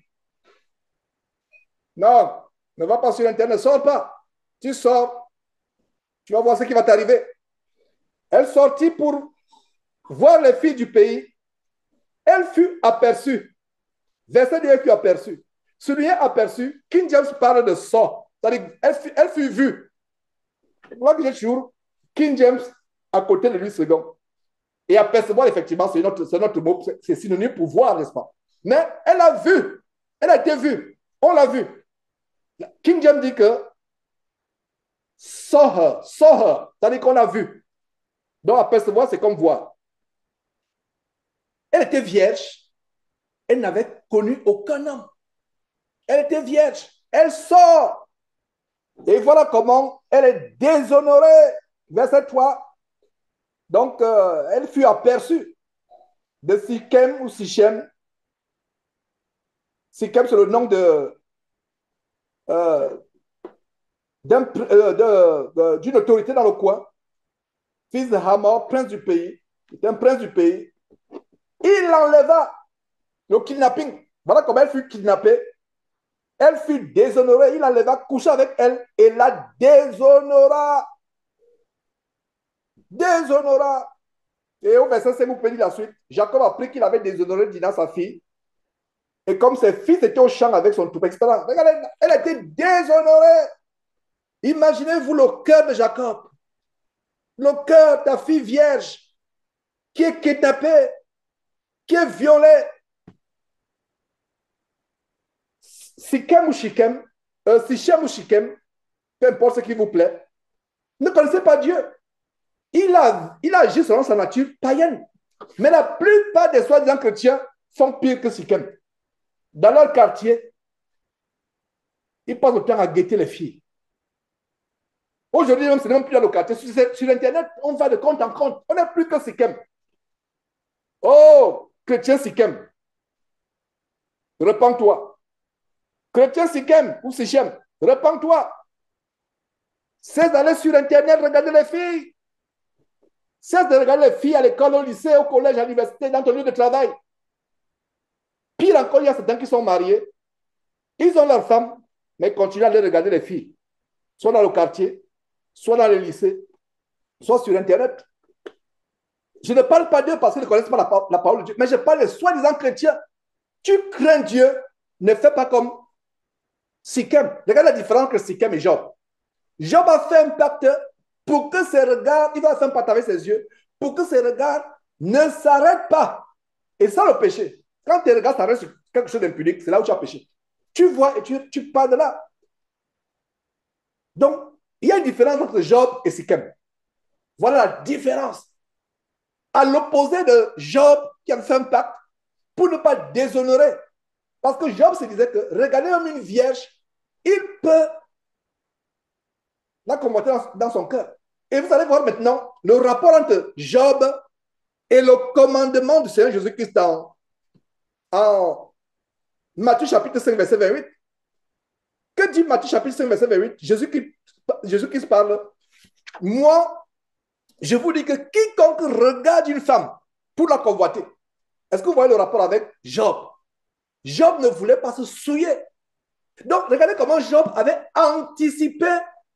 Non, ne va pas sur Internet, ne sors pas. Tu sors, tu vas voir ce qui va t'arriver. Elle sortit pour voir les filles du pays. Elle fut aperçue. Verset deux, elle fut aperçue. Celui aperçu, King James parle de ça. C'est-à-dire, elle fut, elle fut vue. Moi, j'ai toujours King James à côté de lui second. Et apercevoir, effectivement, c'est notre, c'est notre mot, c'est synonyme pour voir, n'est-ce pas? Mais elle a vu. Elle a été vue. On l'a vu. King James dit que saw her, saw her, c'est-à-dire qu'on a vu. Donc, apercevoir, c'est comme voir. Elle était vierge. Elle n'avait connu aucun homme. Elle était vierge. Elle sort. Et voilà comment elle est déshonorée. Verset trois. Donc, euh, elle fut aperçue de Sichem ou Sichem. Sichem, c'est le nom de, euh, d'un, euh, d'une autorité dans le coin. Fils de Hamor, prince du pays. C'est un prince du pays. Il l'enleva. Le kidnapping. Voilà comment elle fut kidnappée. Elle fut déshonorée. Il enleva, coucha avec elle et la déshonora. Déshonora. Et au verset cinq, vous pouvez lire la suite. Jacob a appris qu'il avait déshonoré Dina, sa fille. Et comme ses fils étaient au champ avec son troupeau, et cetera. Regardez, elle a été déshonorée. Imaginez-vous le cœur de Jacob. Le cœur de ta fille vierge qui est kidnappée, qui est violée. Sichem ou Shichem, euh, Sichem ou Shichem, peu importe ce qui vous plaît, ne connaissez pas Dieu. Il a, il a agi selon sa nature païenne. Mais la plupart des soi-disant chrétiens sont pires que Sichem. Dans leur quartier, ils passent le temps à guetter les filles. Aujourd'hui, même, ce n'est même plus dans le quartier. Sur, sur Internet, on va de compte en compte. On n'est plus que Sikem. Oh, chrétien Sikem, répands-toi. Chrétien Sikem ou Sichem, répands-toi. Cesse d'aller sur Internet, regarder les filles. Cesse de regarder les filles à l'école, au lycée, au collège, à l'université, dans ton lieu de travail. Pire encore, il y a certains qui sont mariés. Ils ont leur femme, mais ils continuent à aller regarder les filles. Soit dans le quartier, soit dans le lycée, soit sur Internet. Je ne parle pas d'eux parce qu'ils ne connaissent pas la, la parole de Dieu, mais je parle des soi-disant chrétiens. Tu crains Dieu, ne fais pas comme Sikem. Regarde la différence entre Sikem et Job. Job a fait un pacte pour que ses regards, il va faire un pacte avec ses yeux, pour que ses regards ne s'arrêtent pas. Et ça, le péché. Quand tes regards s'arrêtent sur quelque chose d'impunique, c'est là où tu as péché. Tu vois et tu, tu pars de là. Donc, il y a une différence entre Job et Sikem. Voilà la différence. À l'opposé de Job qui a fait un pacte pour ne pas déshonorer. Parce que Job se disait que regarder même une vierge, il peut la convoiter dans, dans son cœur. Et vous allez voir maintenant le rapport entre Job et le commandement du Seigneur Jésus-Christ en, en Matthieu chapitre cinq, verset vingt-huit. Que dit Matthieu chapitre cinq, verset vingt-huit? Jésus-Christ, Jésus-Christ parle. Moi, je vous dis que quiconque regarde une femme pour la convoiter, est-ce que vous voyez le rapport avec Job? Job ne voulait pas se souiller. Donc, regardez comment Job avait anticipé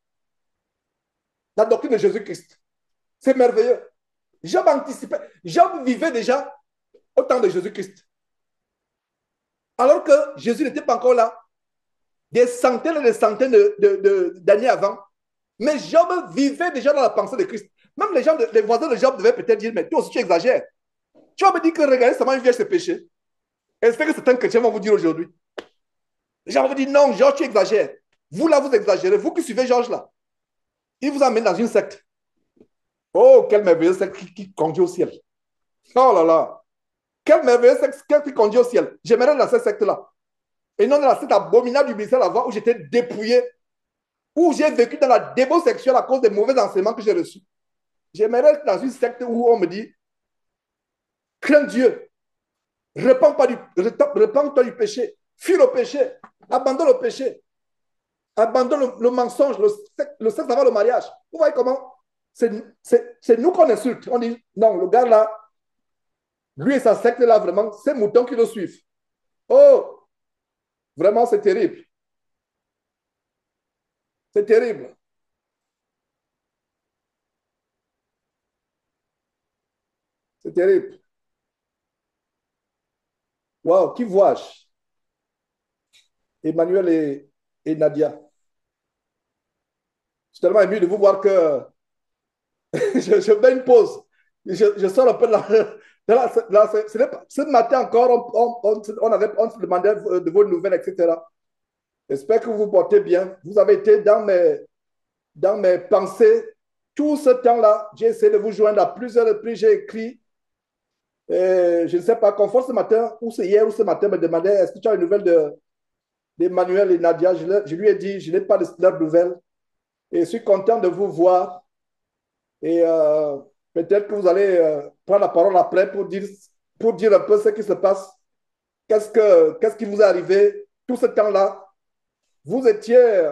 la doctrine de Jésus-Christ. C'est merveilleux. Job anticipait. Job vivait déjà au temps de Jésus-Christ. Alors que Jésus n'était pas encore là. Des centaines et des centaines de, de, de, d'années avant. Mais Job vivait déjà dans la pensée de Christ. Même les, gens de, les voisins de Job devaient peut-être dire, mais toi aussi tu exagères. Job dit que regarder seulement une vierge, c'est péché. Et c'est que certains chrétiens vont vous dire aujourd'hui. Les gens vont vous dire, non, Georges, tu exagères. Vous là, vous exagérez. Vous qui suivez Georges là. Il vous emmène dans une secte. Oh, quelle merveilleuse secte qui, qui conduit au ciel. Oh là là. Quelle merveilleuse secte qui conduit au ciel. J'aimerais dans cette secte-là. Et non dans la secte abominable du ministère de la voix où j'étais dépouillé, où j'ai vécu dans la débauche sexuelle à cause des mauvais enseignements que j'ai reçus. J'aimerais être dans une secte où on me dit, crains Dieu, répands-toi du, répands du péché, fuis le péché, abandonne le péché, abandonne le, le mensonge, le, le sexe avant le mariage. Vous voyez comment c'est nous qu'on insulte. On dit, non, le gars là, lui et sa secte là, vraiment, c'est moutons qui le suivent. Oh, vraiment, c'est terrible. C'est terrible. C'est terrible. Waouh, qui vois-je? Emmanuel et, et Nadia. Je suis tellement ému de vous voir que je, je mets une pause. Je, je sors un peu de la. De la, de la ce, pas, ce matin encore, on, on, on, avait, on se demandait de vos nouvelles, et cetera. J'espère que vous vous portez bien. Vous avez été dans mes, dans mes pensées tout ce temps-là. J'ai essayé de vous joindre à plusieurs reprises. J'ai écrit. Et je ne sais pas, Confort ce matin, ou c'est hier ou ce matin, me demandait est-ce que tu as une nouvelle d'Emmanuel de, et Nadia. Je, je lui ai dit je n'ai pas de leurs nouvelles. Et je suis content de vous voir. Et euh, peut-être que vous allez euh, prendre la parole après pour dire, pour dire un peu ce qui se passe. Qu'est-ce que, qu'est-ce qui vous est arrivé tout ce temps-là? Vous étiez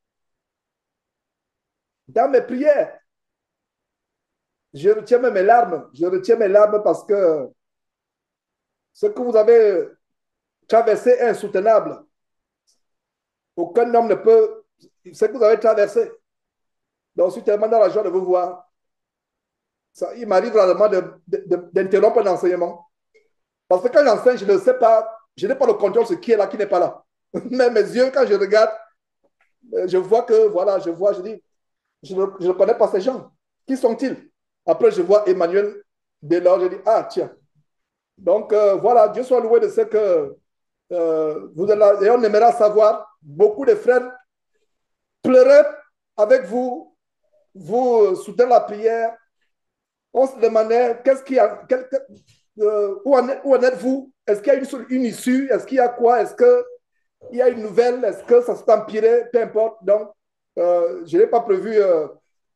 dans mes prières. Je retiens mes larmes. Je retiens mes larmes parce que ce que vous avez traversé est insoutenable. Aucun homme ne peut. Ce que vous avez traversé. Donc, je suis tellement dans la joie de vous voir. Ça, il m'arrive rarement d'interrompre un enseignement. Parce que quand j'enseigne, je ne sais pas, je n'ai pas le contrôle sur qui est là, qui n'est pas là. Mais mes yeux, quand je regarde, je vois que, voilà, je vois, je dis, je ne, je ne connais pas ces gens. Qui sont-ils? Après, je vois Emmanuel Delors, je dis, ah, tiens. Donc, euh, voilà, Dieu soit loué de ce que euh, vous êtes là. Et on aimerait savoir, beaucoup de frères pleuraient avec vous, vous soutenez la prière. On se demandait, qu'est-ce qu'il y a, quel, euh, où en, où en êtes-vous? Est-ce qu'il y a une, une issue? Est-ce qu'il y a quoi? Est-ce qu'il y a une nouvelle? Est-ce que ça s'est empiré? Peu importe. Donc, Euh, je n'ai pas prévu euh,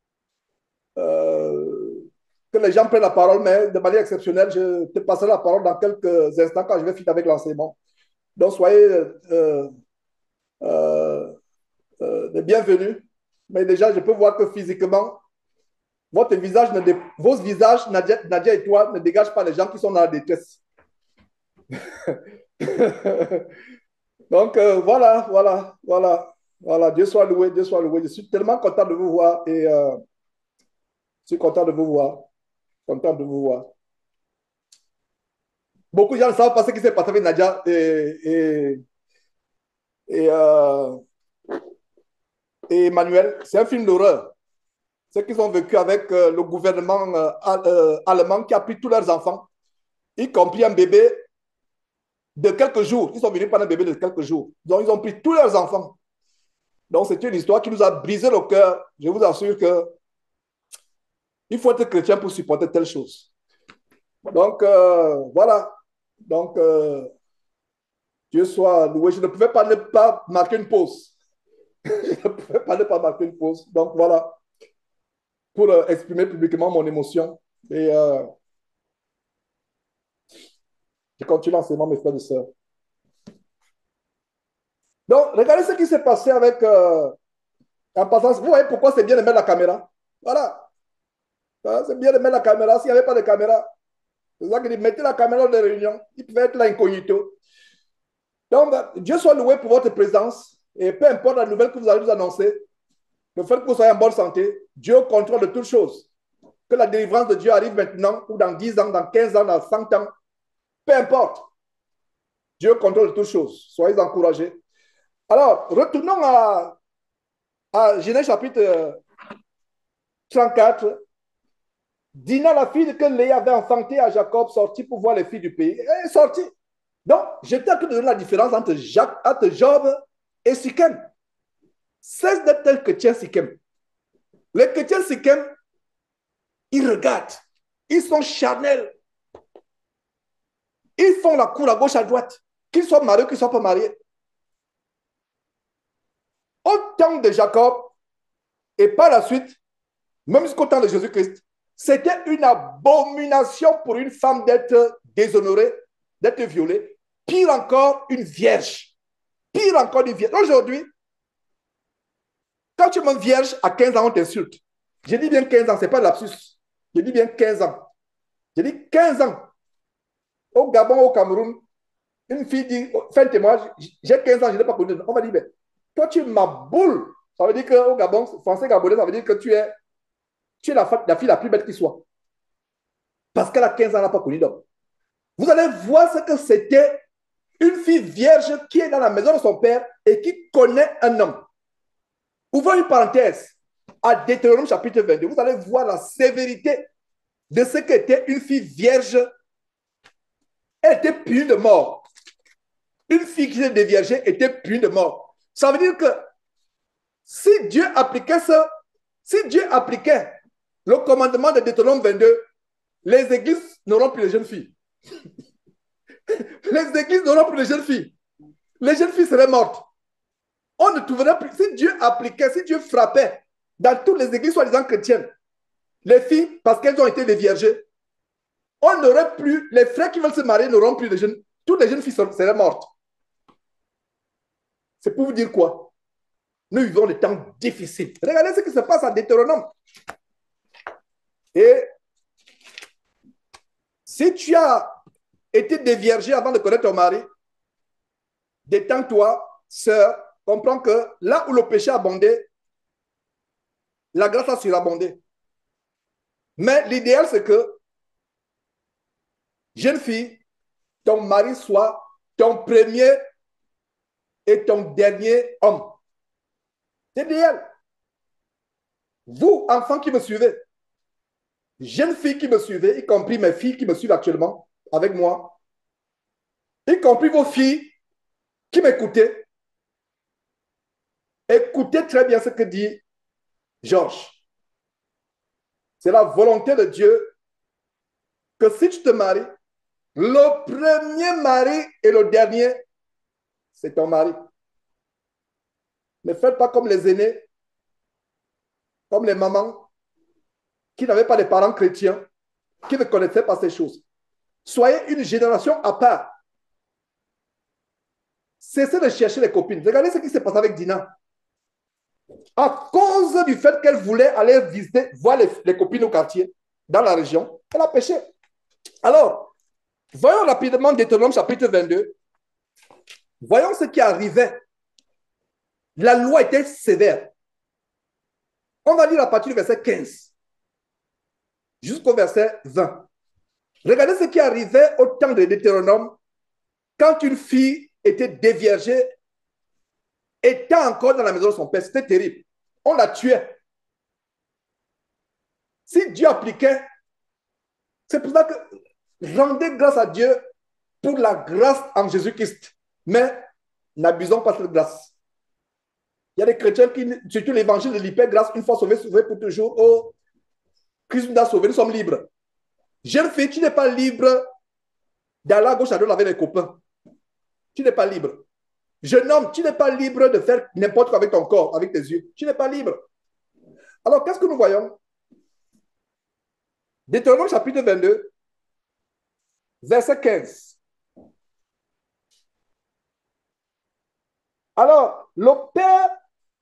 euh, que les gens prennent la parole, mais de manière exceptionnelle, je te passerai la parole dans quelques instants quand je vais finir avec l'enseignement. Donc, soyez euh, euh, euh, les bienvenus. Mais déjà, je peux voir que physiquement, votre visage ne dé... vos visages, Nadia, Nadia et toi, ne dégagent pas les gens qui sont dans la détresse. Donc, euh, voilà, voilà, voilà, voilà. Dieu soit loué, Dieu soit loué. Je suis tellement content de vous voir et euh, je suis content de vous voir. Content de vous voir. Beaucoup de gens ne savent pas ce qui s'est passé avec Nadia et, et, et, euh, et Emmanuel. C'est un film d'horreur. Ceux qui ont vécu avec euh, le gouvernement euh, euh, allemand qui a pris tous leurs enfants, y compris un bébé de quelques jours. Ils sont venus prendre un bébé de quelques jours. Donc, ils ont pris tous leurs enfants. Donc, c'est une histoire qui nous a brisé le cœur. Je vous assure que il faut être chrétien pour supporter telle chose. Donc, euh, voilà. Donc, euh, Dieu soit loué. Je ne pouvais pas ne pas marquer une pause. Je ne pouvais pas ne pas marquer une pause. Donc, voilà. Pour euh, exprimer publiquement mon émotion. Et euh, je continue l'enseignement, mes frères et sœurs. Donc, regardez ce qui s'est passé avec... Euh, en passant, vous voyez pourquoi c'est bien de mettre la caméra. Voilà. C'est bien de mettre la caméra. S'il n'y avait pas de caméra, c'est ça que dit, mettez la caméra de réunion. Il pouvait être là incognito. Donc, Dieu soit loué pour votre présence. Et peu importe la nouvelle que vous allez nous annoncer, le fait que vous soyez en bonne santé, Dieu contrôle de toutes choses. Que la délivrance de Dieu arrive maintenant, ou dans dix ans, dans quinze ans, dans cent ans, peu importe. Dieu contrôle de toutes choses. Soyez encouragés. Alors, retournons à, à Genèse chapitre trente-quatre. Dina, la fille que Léa avait enfantée à Jacob, sortit pour voir les filles du pays. Elle est sortie. Donc, j'étais en train de donner la différence entre, Jacques, entre Job et Sichem. Cesse d'être tel chrétien Sichem. Les chrétiens Sichem, ils regardent. Ils sont charnels. Ils font la cour à gauche, à droite. Qu'ils soient mariés ou qu'ils ne soient pas mariés. Au temps de Jacob, et par la suite, même jusqu'au temps de Jésus-Christ, c'était une abomination pour une femme d'être déshonorée, d'être violée. Pire encore, une vierge. Pire encore, une vierge. Aujourd'hui, quand tu es une vierge, à quinze ans, on t'insulte. Je dis bien quinze ans, ce n'est pas lapsus. Je dis bien quinze ans. Je dis quinze ans. Au Gabon, au Cameroun, une fille dit, fais un témoignage, j'ai quinze ans, je n'ai pas connu. On va dire, mais toi, tu es ma boule. Ça veut dire qu'au Gabon, français gabonais, ça veut dire que tu es, tu es la, la fille la plus bête qui soit. Parce qu'elle a quinze ans, elle n'a pas connu d'homme. Vous allez voir ce que c'était une fille vierge qui est dans la maison de son père et qui connaît un homme. Ouvrons une parenthèse à Deutéronome chapitre vingt-deux. Vous allez voir la sévérité de ce qu'était une fille vierge. Elle était punie de mort. Une fille qui s'est déviergée était punie de mort. Ça veut dire que si Dieu appliquait ça, si Dieu appliquait le commandement de Deutéronome vingt-deux, les églises n'auront plus de jeunes filles. Les églises n'auront plus de jeunes filles. Les jeunes filles seraient mortes. On ne trouverait plus. Si Dieu appliquait, si Dieu frappait dans toutes les églises soi-disant chrétiennes, les filles, parce qu'elles ont été déviergées, on n'aurait plus, les frères qui veulent se marier n'auront plus de jeunes. Toutes les jeunes filles seraient mortes. C'est pour vous dire quoi? Nous vivons des temps difficiles. Regardez ce qui se passe en Deutéronome. Et si tu as été déviergé avant de connaître ton mari, détends-toi, sœur, comprends que là où le péché a abondé, la grâce a surabondé. Mais l'idéal, c'est que, jeune fille, ton mari soit ton premier et ton dernier homme. C'est l'idéal. Vous, enfants qui me suivez, jeunes filles qui me suivez, y compris mes filles qui me suivent actuellement avec moi, y compris vos filles qui m'écoutez, écoutez très bien ce que dit Georges. C'est la volonté de Dieu que si tu te maries, le premier mari et le dernier, c'est ton mari. Ne faites pas comme les aînés comme les mamans qui n'avaient pas de parents chrétiens, qui ne connaissaient pas ces choses. Soyez une génération à part. Cessez de chercher les copines. Regardez ce qui s'est passé avec Dina. À cause du fait qu'elle voulait aller visiter, voir les, les copines au quartier, dans la région, elle a péché. Alors, voyons rapidement Deutéronome chapitre vingt-deux. Voyons ce qui arrivait. La loi était sévère. On va lire à partir du verset quinze jusqu'au verset vingt. Regardez ce qui arrivait au temps de Deutéronome quand une fille était déviergée, étant encore dans la maison de son père. C'était terrible. On la tuait. Si Dieu appliquait, c'est pour ça que rendez grâce à Dieu pour la grâce en Jésus-Christ. Mais n'abusons pas de cette grâce. Il y a des chrétiens qui, surtout l'évangile de l'hyper-grâce, une fois sauvé, sauvé pour toujours. Oh, Christ nous a sauvés, nous sommes libres. Jeune fille, tu n'es pas libre d'aller à gauche à droite avec les copains. Tu n'es pas libre. Jeune homme, tu n'es pas libre de faire n'importe quoi avec ton corps, avec tes yeux. Tu n'es pas libre. Alors, qu'est-ce que nous voyons? Deutéronome chapitre vingt-deux, verset quinze. Alors, le père,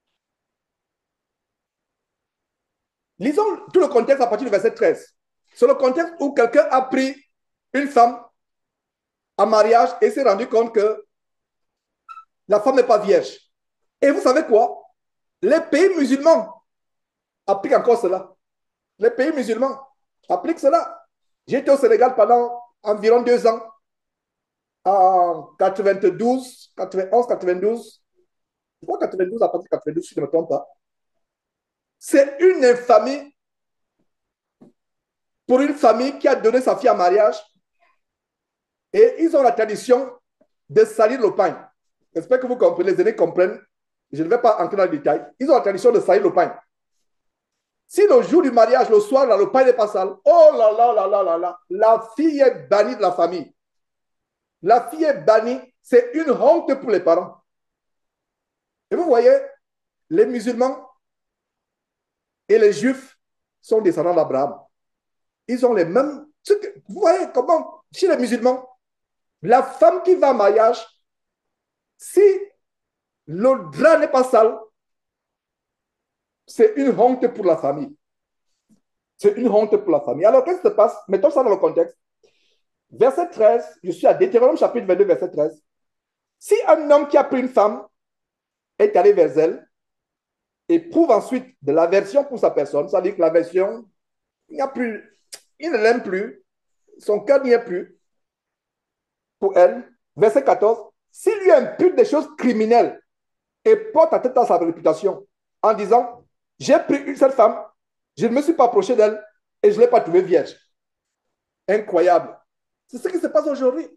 lisons tout le contexte à partir du verset treize. C'est le contexte où quelqu'un a pris une femme en mariage et s'est rendu compte que la femme n'est pas vierge. Et vous savez quoi? Les pays musulmans appliquent encore cela. Les pays musulmans appliquent cela. J'étais au Sénégal pendant environ deux ans, en quatre-vingt-douze, quatre-vingt-onze, quatre-vingt-douze. Je crois quatre-vingt-douze à partir de quatre-vingt-douze, si je ne me trompe pas. C'est une infamie pour une famille qui a donné sa fille en mariage et ils ont la tradition de salir le pain. J'espère que vous comprenez, les aînés comprennent. Je ne vais pas entrer dans le détail. Ils ont la tradition de salir le pain. Si le jour du mariage, le soir, là, le pain n'est pas sale, oh là là là là là là, la fille est bannie de la famille. La fille est bannie. C'est une honte pour les parents. Et vous voyez, les musulmans et les juifs sont descendants d'Abraham. Ils ont les mêmes... Vous voyez comment, chez les musulmans, la femme qui va en mariage, si le drap n'est pas sale, c'est une honte pour la famille. C'est une honte pour la famille. Alors, qu'est-ce qui se passe? Mettons ça dans le contexte. Verset treize, je suis à Deutéronome chapitre vingt-deux, verset treize. Si un homme qui a pris une femme est allé vers elle et prouve ensuite de l'aversion pour sa personne, ça veut dire que l'aversion, il n'y a plus, il ne l'aime plus, son cœur n'y est plus pour elle. Verset quatorze, s'il lui impute des choses criminelles et porte atteinte à sa réputation en disant, j'ai pris cette femme, je ne me suis pas approché d'elle et je ne l'ai pas trouvée vierge. Incroyable. C'est ce qui se passe aujourd'hui.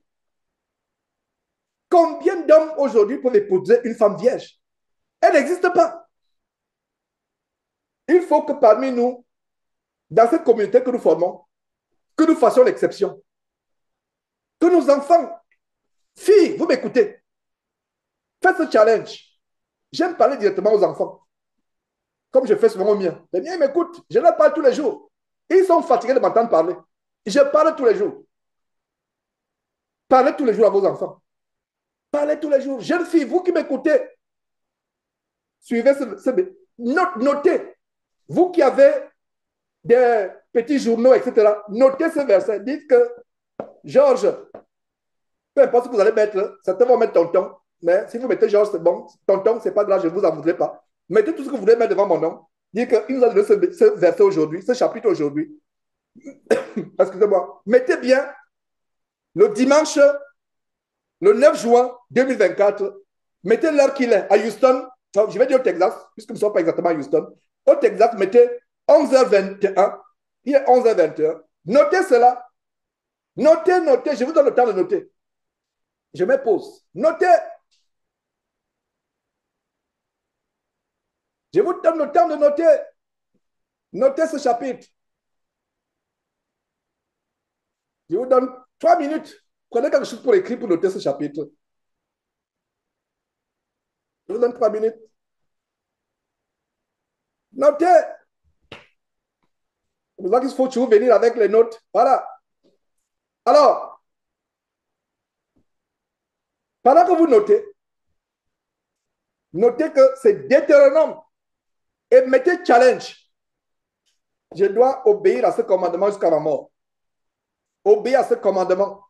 Combien d'hommes aujourd'hui peuvent épouser une femme vierge? Elle n'existe pas. Il faut que parmi nous, dans cette communauté que nous formons, que nous fassions l'exception. Que nos enfants, filles, vous m'écoutez, faites ce challenge. J'aime parler directement aux enfants, comme je fais souvent aux miens. Les miens m'écoutent, je leur parle tous les jours. Ils sont fatigués de m'entendre parler. Je parle tous les jours. Parlez tous les jours à vos enfants. Parlez tous les jours. Jeunes filles, vous qui m'écoutez, suivez ce, ce note, notez. Vous qui avez des petits journaux, et cetera, notez ce verset. Dites que, Georges, peu importe ce que vous allez mettre, certains vont mettre tonton, mais si vous mettez Georges, c'est bon. Tonton, c'est pas grave, je ne vous en voudrais pas. Mettez tout ce que vous voulez mettre devant mon nom. Dites qu'il nous a donné ce, ce verset aujourd'hui, ce chapitre aujourd'hui. Excusez-moi. Mettez bien le dimanche, le neuf juin deux mille vingt-quatre, mettez l'heure qu'il est à Houston. Je vais dire au Texas, puisque nous ne sommes pas exactement à Houston. Au Texas, mettez onze heures vingt et un. Il est onze heures vingt et un. Notez cela. Notez, notez. Je vous donne le temps de noter. Je me pose. Notez. Je vous donne le temps de noter. Notez ce chapitre. Je vous donne trois minutes. Prenez quelque chose pour écrire, pour noter ce chapitre. Je vous donne trois minutes. Notez. C'est pour ça qu'il faut toujours venir avec les notes. Voilà. Alors, pendant que vous notez, notez que c'est Deutéronome et mettez challenge. Je dois obéir à ce commandement jusqu'à ma mort. Obéir à ce commandement.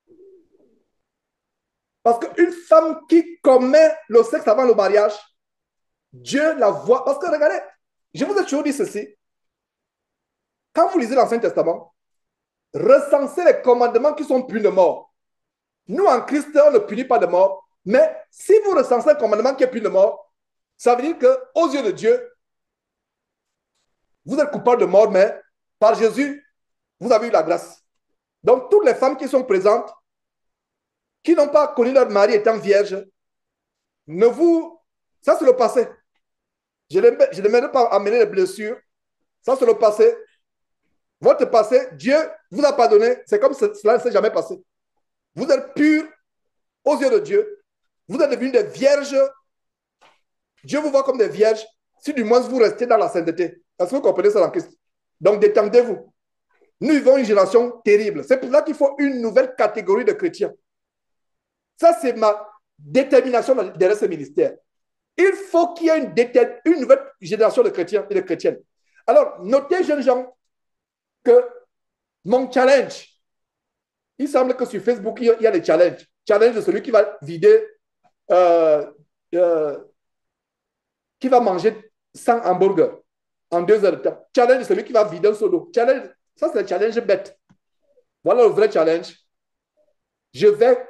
Parce qu'une femme qui commet le sexe avant le mariage, Dieu la voit. Parce que regardez, je vous ai toujours dit ceci. Quand vous lisez l'Ancien Testament, recensez les commandements qui sont punis de mort. Nous, en Christ, on ne punit pas de mort. Mais si vous recensez un commandement qui est puni de mort, ça veut dire qu'aux yeux de Dieu, vous êtes coupable de mort, mais par Jésus, vous avez eu la grâce. Donc, toutes les femmes qui sont présentes, qui n'ont pas connu leur mari étant vierge, ne vous... Ça, c'est le passé. Je ne m'aimerais pas amener les blessures. Ça, c'est le passé. Votre passé, Dieu vous a pardonné. C'est comme si cela ne s'est jamais passé. Vous êtes purs aux yeux de Dieu. Vous êtes devenus des vierges. Dieu vous voit comme des vierges. Si du moins vous restez dans la sainteté. Est-ce que vous comprenez ça dans Christ? Donc, détendez-vous. Nous vivons une génération terrible. C'est pour ça qu'il faut une nouvelle catégorie de chrétiens. Ça, c'est ma détermination derrière ce ministère. Il faut qu'il y ait une, une nouvelle génération de chrétiens et de chrétiennes. Alors, notez, jeunes gens, que mon challenge, il semble que sur Facebook, il y a des challenges. Challenge de celui qui va vider, euh, euh, qui va manger cent hamburgers en deux heures de temps. Challenge de celui qui va vider un solo. Challenge, ça, c'est le challenge bête. Voilà le vrai challenge. Je vais...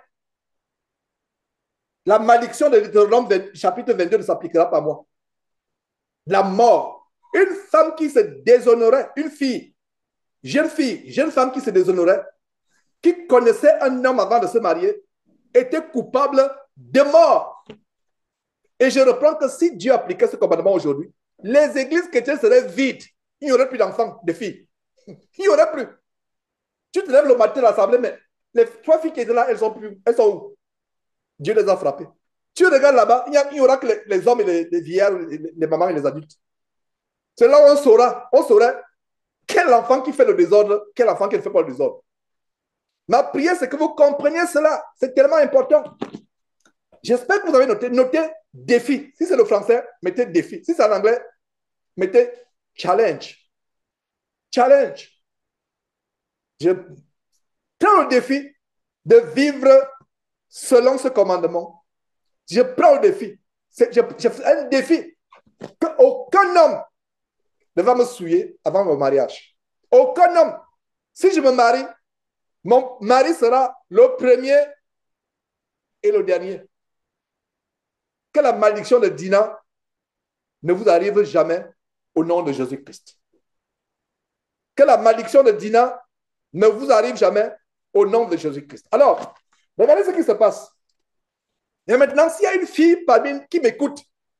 La malédiction de Deutéronome chapitre vingt-deux ne s'appliquera pas à moi. La mort. Une femme qui se déshonorait, une fille, jeune fille, jeune femme qui se déshonorait, qui connaissait un homme avant de se marier, était coupable de mort. Et je reprends que si Dieu appliquait ce commandement aujourd'hui, les églises chrétiennes seraient vides. Il n'y aurait plus d'enfants, de filles. Il n'y aurait plus. Tu te lèves le matin à l'assemblée, mais les trois filles qui étaient là, elles sont plus. Elles sont où? Dieu les a frappées. Tu regardes là-bas, il n'y aura que les, les hommes et les, les vieillards, les, les mamans et les adultes. C'est là où on saura, on saurait quel enfant qui fait le désordre, quel enfant qui ne fait pas le désordre. Ma prière, c'est que vous compreniez cela. C'est tellement important. J'espère que vous avez noté. Notez défi. Si c'est le français, mettez défi. Si c'est en anglais, mettez challenge. Challenge. Je prends le défi de vivre selon ce commandement. Je prends le défi. Je, je fais un défi qu'aucun homme ne va me souiller avant mon mariage. Aucun homme. Si je me marie, mon mari sera le premier et le dernier. Que la malédiction de Dina ne vous arrive jamais au nom de Jésus-Christ. Que la malédiction de Dina ne vous arrive jamais au nom de Jésus-Christ. Alors, regardez ce qui se passe. Et maintenant, s'il y a une fille parmi qui m'écoute,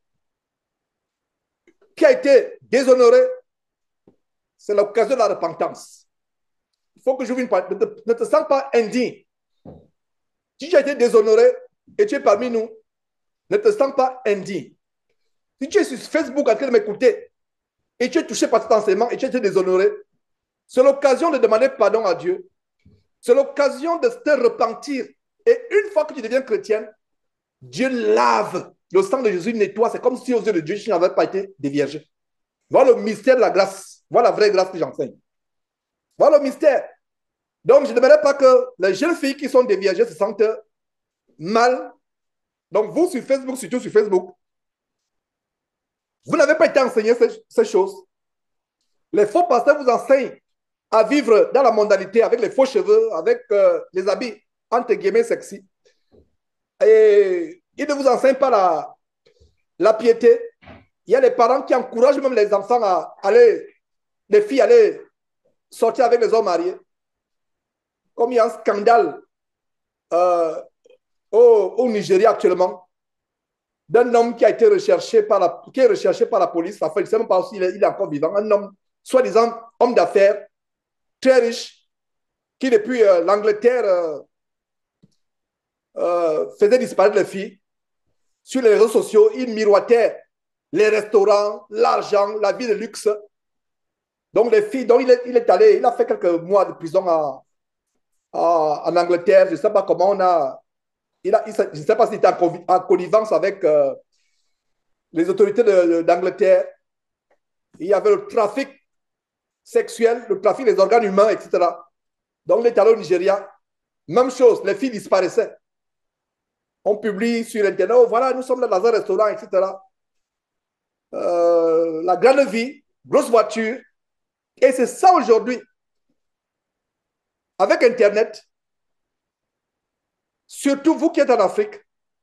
qui a été déshonorée, c'est l'occasion de la repentance. Il faut que j'ouvre une parole. Ne te, ne te sens pas indigne. Si tu as été déshonoré et tu es parmi nous, ne te sens pas indigne. Si tu es sur Facebook en train de m'écouter et tu es touché par cet enseignement et tu as été déshonoré, c'est l'occasion de demander pardon à Dieu. C'est l'occasion de te repentir. Et une fois que tu deviens chrétienne, Dieu lave. Le sang de Jésus nettoie. C'est comme si aux yeux de Dieu, tu n'avais pas été déviergé. Voilà le mystère de la grâce. Voilà la vraie grâce que j'enseigne. Voilà le mystère. Donc, je n'aimerais pas que les jeunes filles qui sont déviergées se sentent mal. Donc, vous, sur Facebook, surtout sur Facebook, vous n'avez pas été enseigné ces, ces choses. Les faux pasteurs vous enseignent à vivre dans la mondanité avec les faux cheveux, avec euh, les habits, entre guillemets, sexy. Et ils ne vous enseignent pas la, la piété. Il y a des parents qui encouragent même les enfants à aller, les filles à aller sortir avec les hommes mariés. Comme il y a un scandale euh, au, au Nigeria actuellement, d'un homme qui a été recherché par la, qui est recherché par la police. Enfin, je ne sais même pas s'il est, il est encore vivant. Un homme, soi-disant homme d'affaires, très riche, qui depuis euh, l'Angleterre euh, euh, faisait disparaître les filles. Sur les réseaux sociaux, il miroitait les restaurants, l'argent, la vie de luxe. Donc, les filles, donc il est, il est allé, il a fait quelques mois de prison à, à- en Angleterre. Je ne sais pas comment on a. Il a il, je ne sais pas s'il était en, en connivence avec euh, les autorités d'Angleterre. Il y avait le trafic sexuel, le trafic des organes humains, et cetera. Donc, il est allé au Nigeria. Même chose, les filles disparaissaient. On publie sur Internet, oh, voilà, nous sommes là dans un restaurant, et cetera. Euh, la grande vie, grosse voiture. Et c'est ça aujourd'hui. Avec Internet, surtout vous qui êtes en Afrique,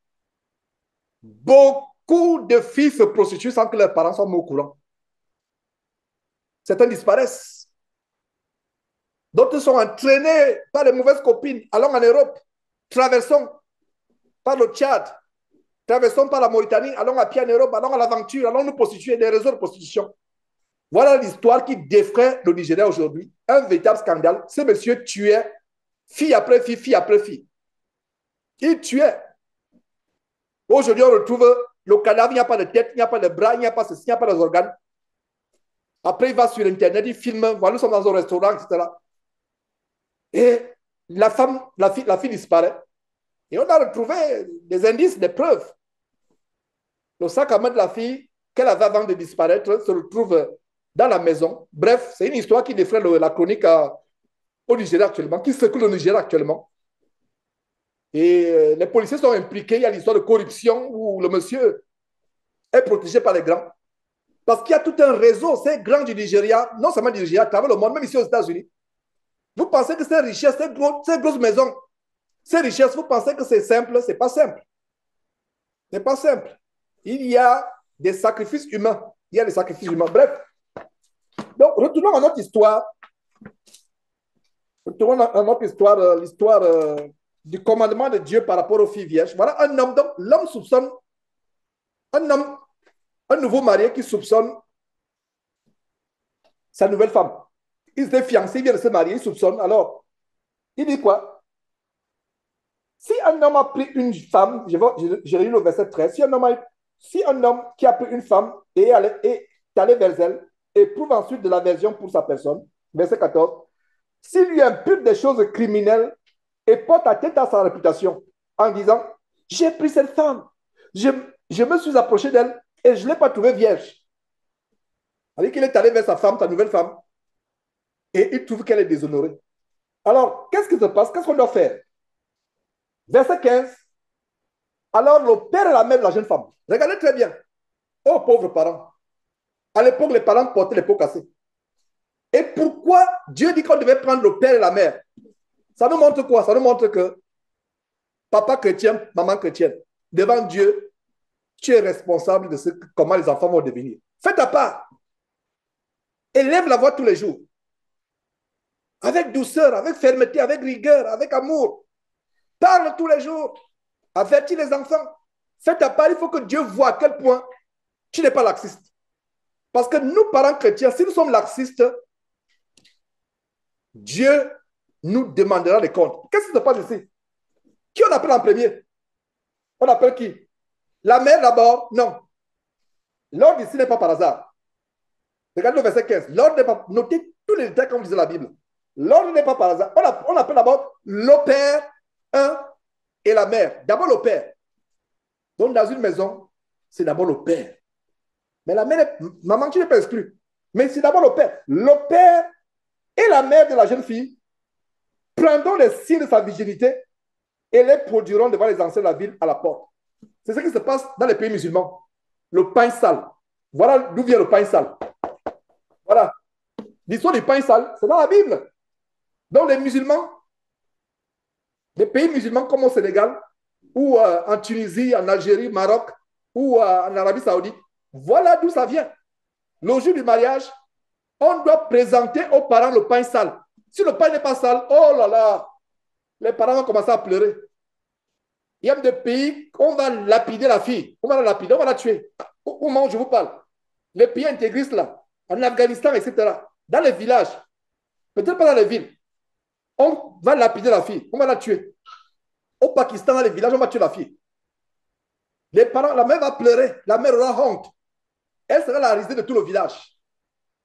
beaucoup de filles se prostituent sans que leurs parents soient au courant. Certains disparaissent. D'autres sont entraînés par les mauvaises copines. Allons en Europe, traversons par le Tchad, traversons par la Mauritanie, allons à pied en Europe, allons à l'aventure, allons nous prostituer, des réseaux de prostitution. Voilà l'histoire qui défraie le Nigeria aujourd'hui. Un véritable scandale. Ce monsieur tuait fille après fille, fille après fille. Il tuait. Aujourd'hui, on retrouve le cadavre, il n'y a pas de tête, il n'y a pas de bras, il n'y a pas ceci, il n'y a pas d'organes. Après, il va sur Internet, il filme, voilà, nous sommes dans un restaurant, et cetera. Et la femme, la fille, la fille disparaît. Et on a retrouvé des indices, des preuves. Le sac à main de la fille, qu'elle avait avant de disparaître, se retrouve dans la maison. Bref, c'est une histoire qui défraie la chronique à, au Nigeria actuellement, qui secoue le Nigeria actuellement. Et les policiers sont impliqués. Il y a l'histoire de corruption où le monsieur est protégé par les grands. Parce qu'il y a tout un réseau, ces grands du Nigeria, non seulement du Nigeria, à travers le monde, même ici aux États-Unis. Vous pensez que ces richesses, ces, gros, ces grosses maisons, ces richesses, vous pensez que c'est simple? Ce n'est pas simple. Ce n'est pas simple. Il y a des sacrifices humains. Il y a des sacrifices humains. Bref. Donc, retournons à notre histoire. Retournons à notre histoire, euh, l'histoire euh, du commandement de Dieu par rapport aux filles vierges. Voilà un homme. Donc, l'homme soupçonne un homme, un nouveau marié qui soupçonne sa nouvelle femme. Il s'est fiancé, il vient de se marier, il soupçonne. Alors, il dit quoi? Si un homme a pris une femme, j'ai lu le verset treize, si un, homme a, si un homme qui a pris une femme et est allé, est allé vers elle, éprouve ensuite de l'aversion pour sa personne, verset quatorze, s'il lui impute des choses criminelles et porte atteinte à sa réputation en disant, j'ai pris cette femme, je, je me suis approché d'elle et je ne l'ai pas trouvée vierge. C'est-à-dire qu'il est allé vers sa femme, sa nouvelle femme, et il trouve qu'elle est déshonorée. Alors, qu'est-ce qui se passe? Qu'est-ce qu'on doit faire? Verset quinze. Alors, le père et la mère de la jeune femme, regardez très bien. Oh, pauvres parents. À l'époque, les parents portaient les pots cassés. Et pourquoi Dieu dit qu'on devait prendre le père et la mère? Ça nous montre quoi? Ça nous montre que papa chrétien, maman chrétienne, devant Dieu, tu es responsable de ce, comment les enfants vont devenir. Fais ta part. Élève la voix tous les jours. Avec douceur, avec fermeté, avec rigueur, avec amour. Parle tous les jours. Avertis les enfants. Fais ta part. Il faut que Dieu voie à quel point tu n'es pas laxiste. Parce que nous, parents chrétiens, si nous sommes laxistes, Dieu nous demandera des comptes. Qu'est-ce qui se passe ici? Qui on appelle en premier? On appelle qui? La mère d'abord? Non. L'ordre ici n'est pas par hasard. Regardez le verset quinze. L'ordre n'est pas... Notez tous les détails comme disait la Bible. L'ordre n'est pas par hasard. On, a... on appelle d'abord le père, un, et la mère. D'abord le père. Donc dans une maison, c'est d'abord le père. Mais la mère, est... maman, tu n'es pas exclu. Mais c'est d'abord le père. Le père et la mère de la jeune fille prendront les signes de sa virginité et les produiront devant les anciens de la ville à la porte. C'est ce qui se passe dans les pays musulmans. Le pain sale. Voilà d'où vient le pain sale. Voilà. L'histoire du pain sale, c'est dans la Bible. Donc les musulmans, les pays musulmans comme au Sénégal, ou euh, en Tunisie, en Algérie, Maroc, ou euh, en Arabie Saoudite, voilà d'où ça vient. Le jour du mariage, on doit présenter aux parents le pain sale. Si le pain n'est pas sale, oh là là, les parents vont commencer à pleurer. Il y a des pays où on va lapider la fille. On va la lapider, on va la tuer. Au moment où je vous parle. Les pays intégristes là, en Afghanistan, et cetera. Dans les villages, peut-être pas dans les villes, on va lapider la fille, on va la tuer. Au Pakistan, dans les villages, on va tuer la fille. Les parents, la mère va pleurer, la mère aura honte. Elle sera la risée de tout le village.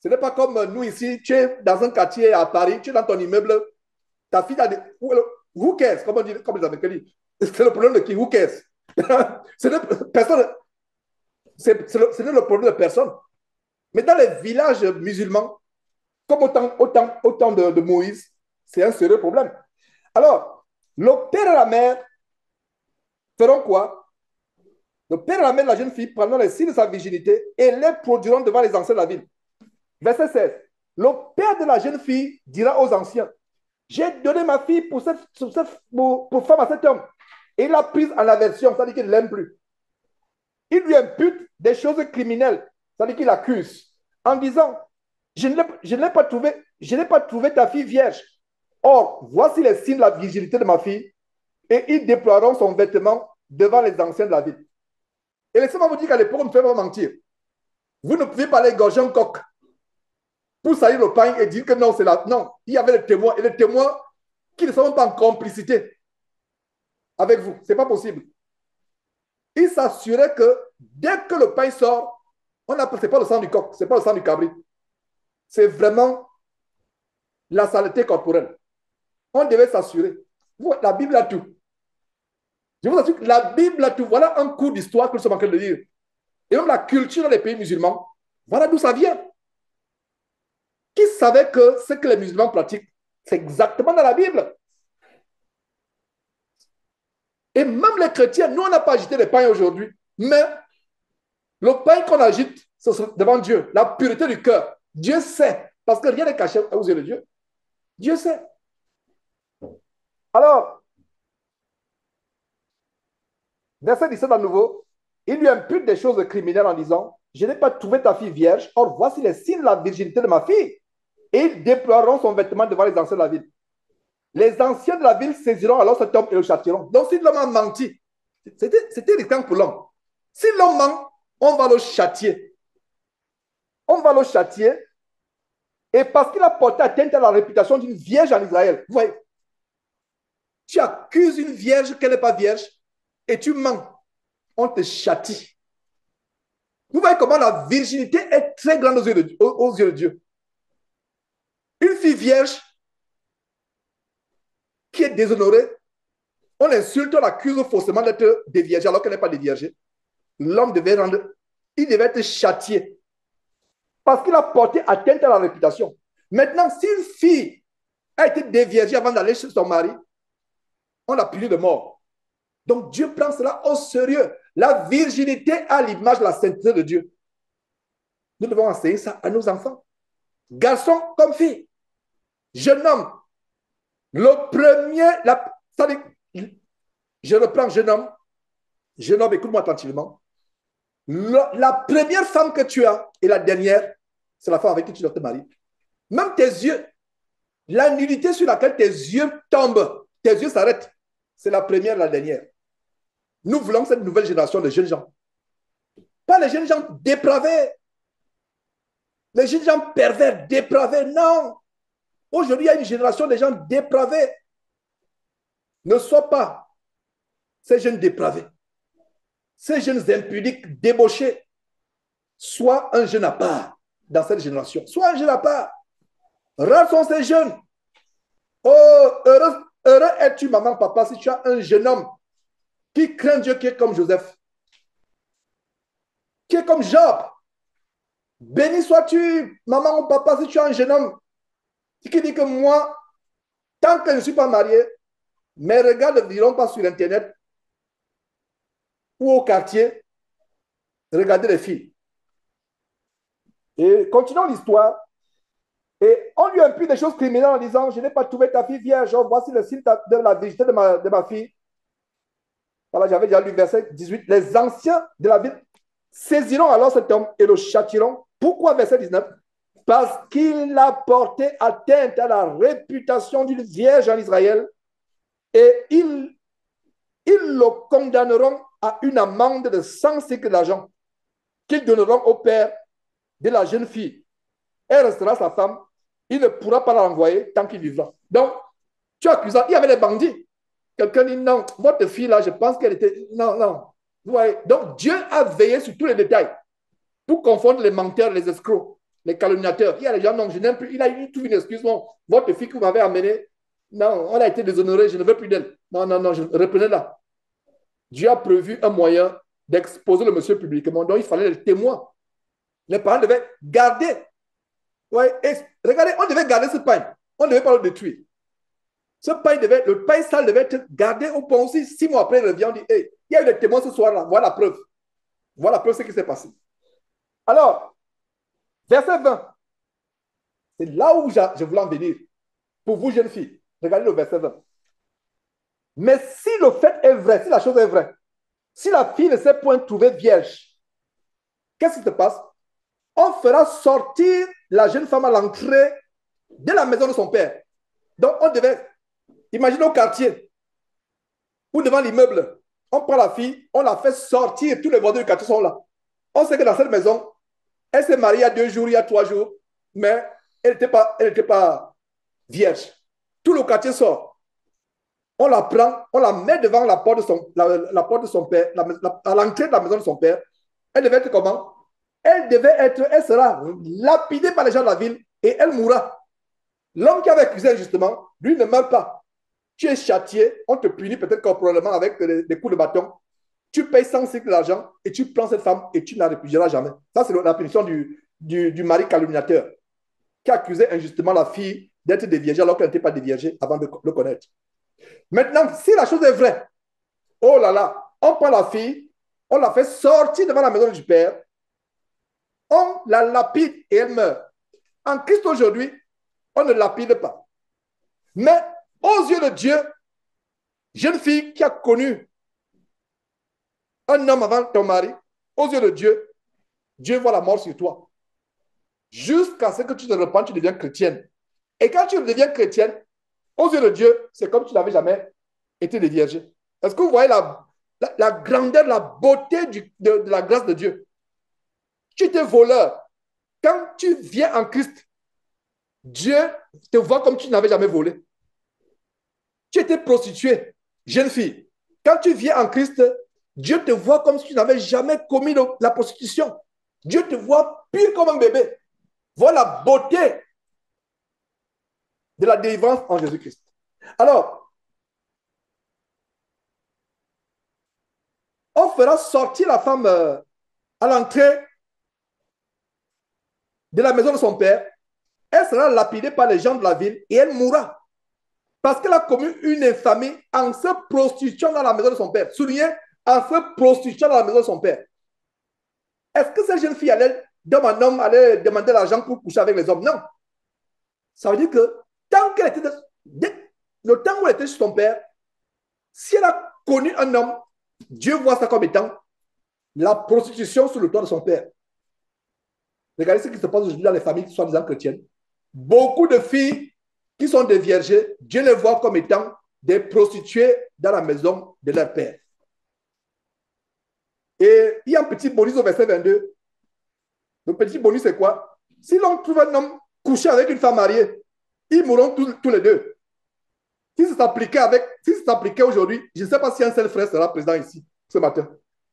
Ce n'est pas comme nous ici, tu es dans un quartier à Paris, tu es dans ton immeuble, ta fille a des... Who cares? Comme, on dit, comme les Américains disent. C'est le problème de qui? Who cares? Ce n'est personne... c'est, c'est le, ce n'est le problème de personne. Mais dans les villages musulmans, comme au temps, au temps, au temps de, de Moïse, c'est un sérieux problème. Alors, le père et la mère feront quoi? Le père et la mère de la jeune fille prendront les signes de sa virginité et les produiront devant les anciens de la ville. Verset seize. Le père de la jeune fille dira aux anciens, j'ai donné ma fille pour, cette, pour, pour femme à cet homme. Et il l'a prise en aversion, c'est-à-dire qu'il ne l'aime plus. Il lui impute des choses criminelles, c'est-à-dire qu'il l'accuse, en disant, je ne l'ai pas trouvé, je n'ai pas trouvé ta fille vierge. Or, voici les signes de la virginité de ma fille, et ils déploieront son vêtement devant les anciens de la ville. Et laissez-moi vous dire qu'à l'époque, on ne peut pas mentir. Vous ne pouvez pas aller égorger un coq pour salir le pain et dire que non, c'est là. Non, il y avait les témoins, et les témoins qui ne sont pas en complicité avec vous. Ce n'est pas possible. Il s'assurait que dès que le pain sort, ce n'est pas le sang du coq, ce n'est pas le sang du cabri. C'est vraiment la saleté corporelle. On devait s'assurer. La Bible a tout. Je vous assure que la Bible a tout. Voilà un cours d'histoire que nous sommes en train de lire. Et même la culture dans les pays musulmans, voilà d'où ça vient. Qui savait que ce que les musulmans pratiquent, c'est exactement dans la Bible? Et même les chrétiens, nous, on n'a pas agité les pains aujourd'hui. Mais le pain qu'on agite, c'est devant Dieu, la pureté du cœur. Dieu sait, parce que rien n'est caché aux yeux de Dieu. Dieu sait. Alors, verset dix-sept à nouveau, il lui impute des choses criminelles en disant, je n'ai pas trouvé ta fille vierge, or voici les signes de la virginité de ma fille. Et ils déploieront son vêtement devant les anciens de la ville. Les anciens de la ville saisiront alors cet homme et le châtieront. Donc, si l'homme a menti, c'était irritant pour l'homme. Si l'homme ment, on va le châtier. On va le châtier. Et parce qu'il a porté atteinte à la réputation d'une vierge en Israël. Vous voyez, tu accuses une vierge qu'elle n'est pas vierge et tu mens. On te châtie. Vous voyez comment la virginité est très grande aux yeux de, aux, aux yeux de Dieu. Une fille vierge qui est déshonorée, on l'insulte, on l'accuse faussement d'être déviergée alors qu'elle n'est pas déviergée. L'homme devait rendre, il devait être châtié parce qu'il a porté atteinte à la réputation. Maintenant, si une fille a été déviergée avant d'aller chez son mari, on l'a puni de mort. Donc Dieu prend cela au sérieux. La virginité a l'image de la sainteté de Dieu. Nous devons enseigner ça à nos enfants. Garçons comme filles. Jeune homme. Le premier, la, ça dit, je reprends jeune homme. Jeune homme, écoute-moi attentivement. Le, la première femme que tu as et la dernière, c'est la femme avec qui tu dois te marier. Même tes yeux, la nudité sur laquelle tes yeux tombent, tes yeux s'arrêtent, c'est la première et la dernière. Nous voulons cette nouvelle génération de jeunes gens. Pas les jeunes gens dépravés, les jeunes gens pervers, dépravés, non. Aujourd'hui, il y a une génération de gens dépravés. Ne sois pas ces jeunes dépravés, ces jeunes impudiques, débauchés. Sois un jeune à part dans cette génération. Sois un jeune à part. Rares sont ces jeunes. Oh, heureux, heureux es-tu, maman, papa, si tu as un jeune homme qui craint Dieu, qui est comme Joseph, qui est comme Job. Béni sois-tu, maman ou papa, si tu as un jeune homme qui dit que moi, tant que je ne suis pas marié, mes regards ne viront pas sur Internet ou au quartier, regarder les filles. Et continuons l'histoire. Et on lui impute des choses criminelles en disant, je n'ai pas trouvé ta fille vierge, voici le signe de la virginité de ma, de ma fille. Voilà, j'avais déjà lu verset dix-huit. Les anciens de la ville saisiront alors cet homme et le châtiront. Pourquoi verset dix-neuf? Parce qu'il a porté atteinte à la réputation d'une vierge en Israël et ils, ils le condamneront à une amende de cent cycles d'argent qu'ils donneront au père de la jeune fille. Elle restera sa femme. Il ne pourra pas la renvoyer tant qu'il vivra. Donc, tu accuses, il y avait les bandits. Quelqu'un dit non, votre fille là, je pense qu'elle était. Non, non. Vous voyez? Donc, Dieu a veillé sur tous les détails pour confondre les menteurs et les escrocs. les calomniateurs. Il y a les gens, non, je n'aime plus. Il a eu toute une excuse. Non, votre fille que vous m'avez amenée, non, on a été déshonoré, je ne veux plus d'elle. Non, non, non, je, reprenez-la. Dieu a prévu un moyen d'exposer le monsieur publiquement. Donc, il fallait le témoin. Les parents devaient garder. Ouais, et, regardez, on devait garder ce pain. On ne devait pas le détruire. Ce pain devait, le pain sale devait être gardé au pont aussi. Six mois après, il revient, on dit, hey, il y a eu des témoins ce soir-là. Voilà la preuve. Voilà la preuve de ce qui s'est passé. Alors, verset vingt. C'est là où je voulais en venir. Pour vous, jeunes filles, regardez le verset vingt. Mais si le fait est vrai, si la chose est vraie, si la fille ne s'est point trouvée vierge, qu'est-ce qui se passe? On fera sortir la jeune femme à l'entrée de la maison de son père. Donc, on devait, imaginez au quartier, ou devant l'immeuble, on prend la fille, on la fait sortir, tous les voisins du quartier sont là. On sait que dans cette maison, elle s'est mariée il y a deux jours, il y a trois jours, mais elle n'était pas, elle n'était pas vierge. Tout le quartier sort. On la prend, on la met devant la porte de son, la, la porte de son père, la, la, à l'entrée de la maison de son père. Elle devait être comment? Elle devait être, elle sera lapidée par les gens de la ville et elle mourra. L'homme qui avait accusé injustement, lui ne meurt pas. Tu es châtié, on te punit peut-être probablement avec des, des coups de bâton. Tu payes cent cycles d'argent et tu prends cette femme et tu ne la réfugieras jamais. Ça, c'est la punition du, du, du mari calomniateur qui accusait injustement la fille d'être déviergée alors qu'elle n'était pas déviergée avant de le connaître. Maintenant, si la chose est vraie, oh là là, on prend la fille, on la fait sortir devant la maison du père, on la lapide et elle meurt. En Christ aujourd'hui, on ne lapide pas. Mais aux yeux de Dieu, jeune fille qui a connu un homme avant ton mari, aux yeux de Dieu, Dieu voit la mort sur toi. Jusqu'à ce que tu te repentes, tu deviens chrétienne. Et quand tu deviens chrétienne, aux yeux de Dieu, c'est comme si tu n'avais jamais été déviergée. Est-ce que vous voyez la, la, la grandeur, la beauté du, de, de la grâce de Dieu? Tu étais voleur. Quand tu viens en Christ, Dieu te voit comme tu n'avais jamais volé. Tu étais prostituée, jeune fille. Quand tu viens en Christ, Dieu te voit comme si tu n'avais jamais commis la prostitution. Dieu te voit pur comme un bébé. Voilà la beauté de la délivrance en Jésus-Christ. Alors, on fera sortir la femme euh, à l'entrée de la maison de son père. Elle sera lapidée par les gens de la ville et elle mourra. Parce qu'elle a commis une infamie en se prostituant dans la maison de son père. Soulignez, en se prostituant dans la maison de son père. Est-ce que cette jeune fille allait, comme un homme, allait demander l'argent pour coucher avec les hommes? Non. Ça veut dire que tant qu'elle était, de, le temps où elle était chez son père, si elle a connu un homme, Dieu voit ça comme étant la prostitution sous le toit de son père. Regardez ce qui se passe aujourd'hui dans les familles qui sont des chrétiennes. Beaucoup de filles qui sont des vierges, Dieu les voit comme étant des prostituées dans la maison de leur père. Et il y a un petit bonus au verset vingt-deux. Le petit bonus, c'est quoi? Si l'on trouve un homme couché avec une femme mariée, ils mourront tous, tous les deux. Si ça s'appliquait avec, si ça s'appliquait aujourd'hui, je ne sais pas si un seul frère sera présent ici ce matin.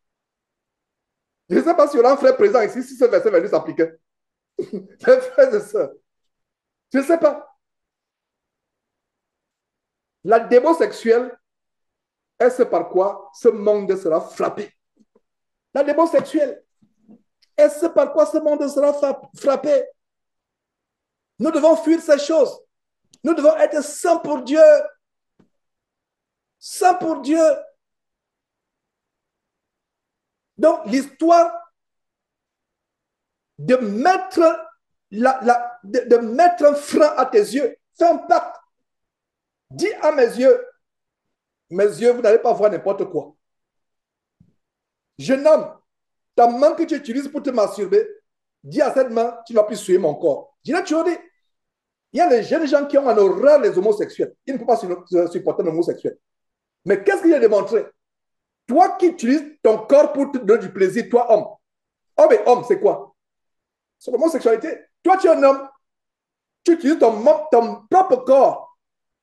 Je ne sais pas s'il y aura un frère présent ici si ce verset vingt-deux s'appliquait. Les frères et sœurs. Je ne sais pas. La démon sexuelle, est ce par quoi ce monde sera frappé. La démon sexuelle, est ce par quoi ce monde sera frappé. Nous devons fuir ces choses. Nous devons être saints pour Dieu. Saints pour Dieu. Donc, l'histoire de mettre, la, la, de, de mettre un frein à tes yeux, fais un pacte. Dis à mes yeux, mes yeux, vous n'allez pas voir n'importe quoi. Jeune homme, ta main que tu utilises pour te masturber, dis à cette main, tu ne vas plus souiller mon corps. Je l'ai toujours dit. Il y a des jeunes gens qui ont en horreur les homosexuels. Ils ne peuvent pas supporter l'homosexuel. Mais qu'est-ce qu'il a démontré? Toi qui utilises ton corps pour te donner du plaisir, toi homme. Homme et homme, c'est quoi? C'est l'homosexualité. Toi, tu es un homme. Tu utilises ton, ton propre corps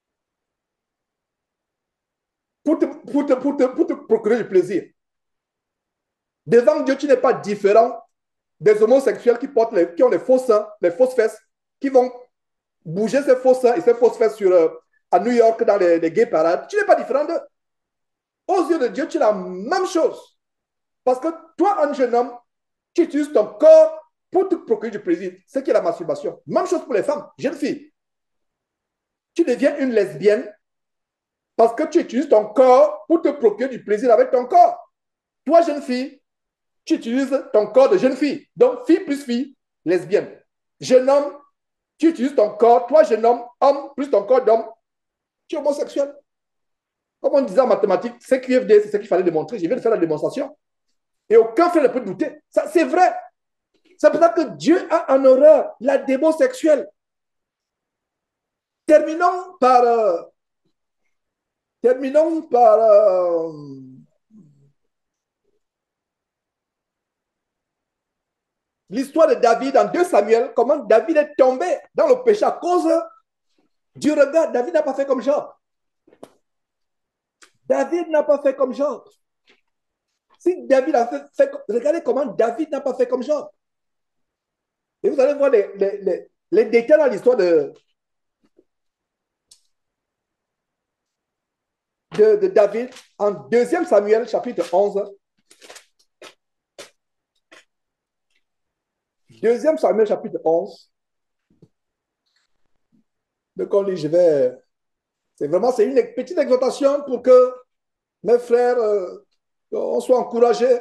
pour te, pour, te, pour, te, pour te procurer du plaisir. Devant Dieu, tu n'es pas différent des homosexuels qui, portent les, qui ont les faux seins, les fausses fesses, qui vont bouger ces faux seins et ces fausses fesses sur, euh, à New York dans les, les gay parades. Tu n'es pas différent d'eux. Aux yeux de Dieu, tu es la même chose. Parce que toi, un jeune homme, tu utilises ton corps pour te procurer du plaisir. C'est qui est la masturbation. Même chose pour les femmes, jeunes filles. Tu deviens une lesbienne parce que tu utilises ton corps pour te procurer du plaisir avec ton corps. Toi, jeune fille, tu utilises ton corps de jeune fille. Donc, fille plus fille, lesbienne. Jeune homme, tu utilises ton corps, toi, jeune homme, homme plus ton corps d'homme, tu es homosexuel. Comme on disait en mathématiques, c'est Q F D, c'est ce qu'il fallait démontrer. Je viens de faire la démonstration. Et aucun frère ne peut douter. Ça, c'est vrai. C'est pour ça que Dieu a en horreur la démon sexuelle. Terminons par... Euh, terminons par... Euh, l'histoire de David en deux Samuel, comment David est tombé dans le péché à cause du regard. David n'a pas fait comme Job. David n'a pas fait comme Job. Si David a fait, fait, regardez comment David n'a pas fait comme Job. Et vous allez voir les, les, les, les détails dans l'histoire de, de, de David en deuxième Samuel, chapitre onze. deuxième Samuel, chapitre onze. Donc, on lit, je vais. C'est vraiment c'est une petite exhortation pour que mes frères, euh, on soit encouragés.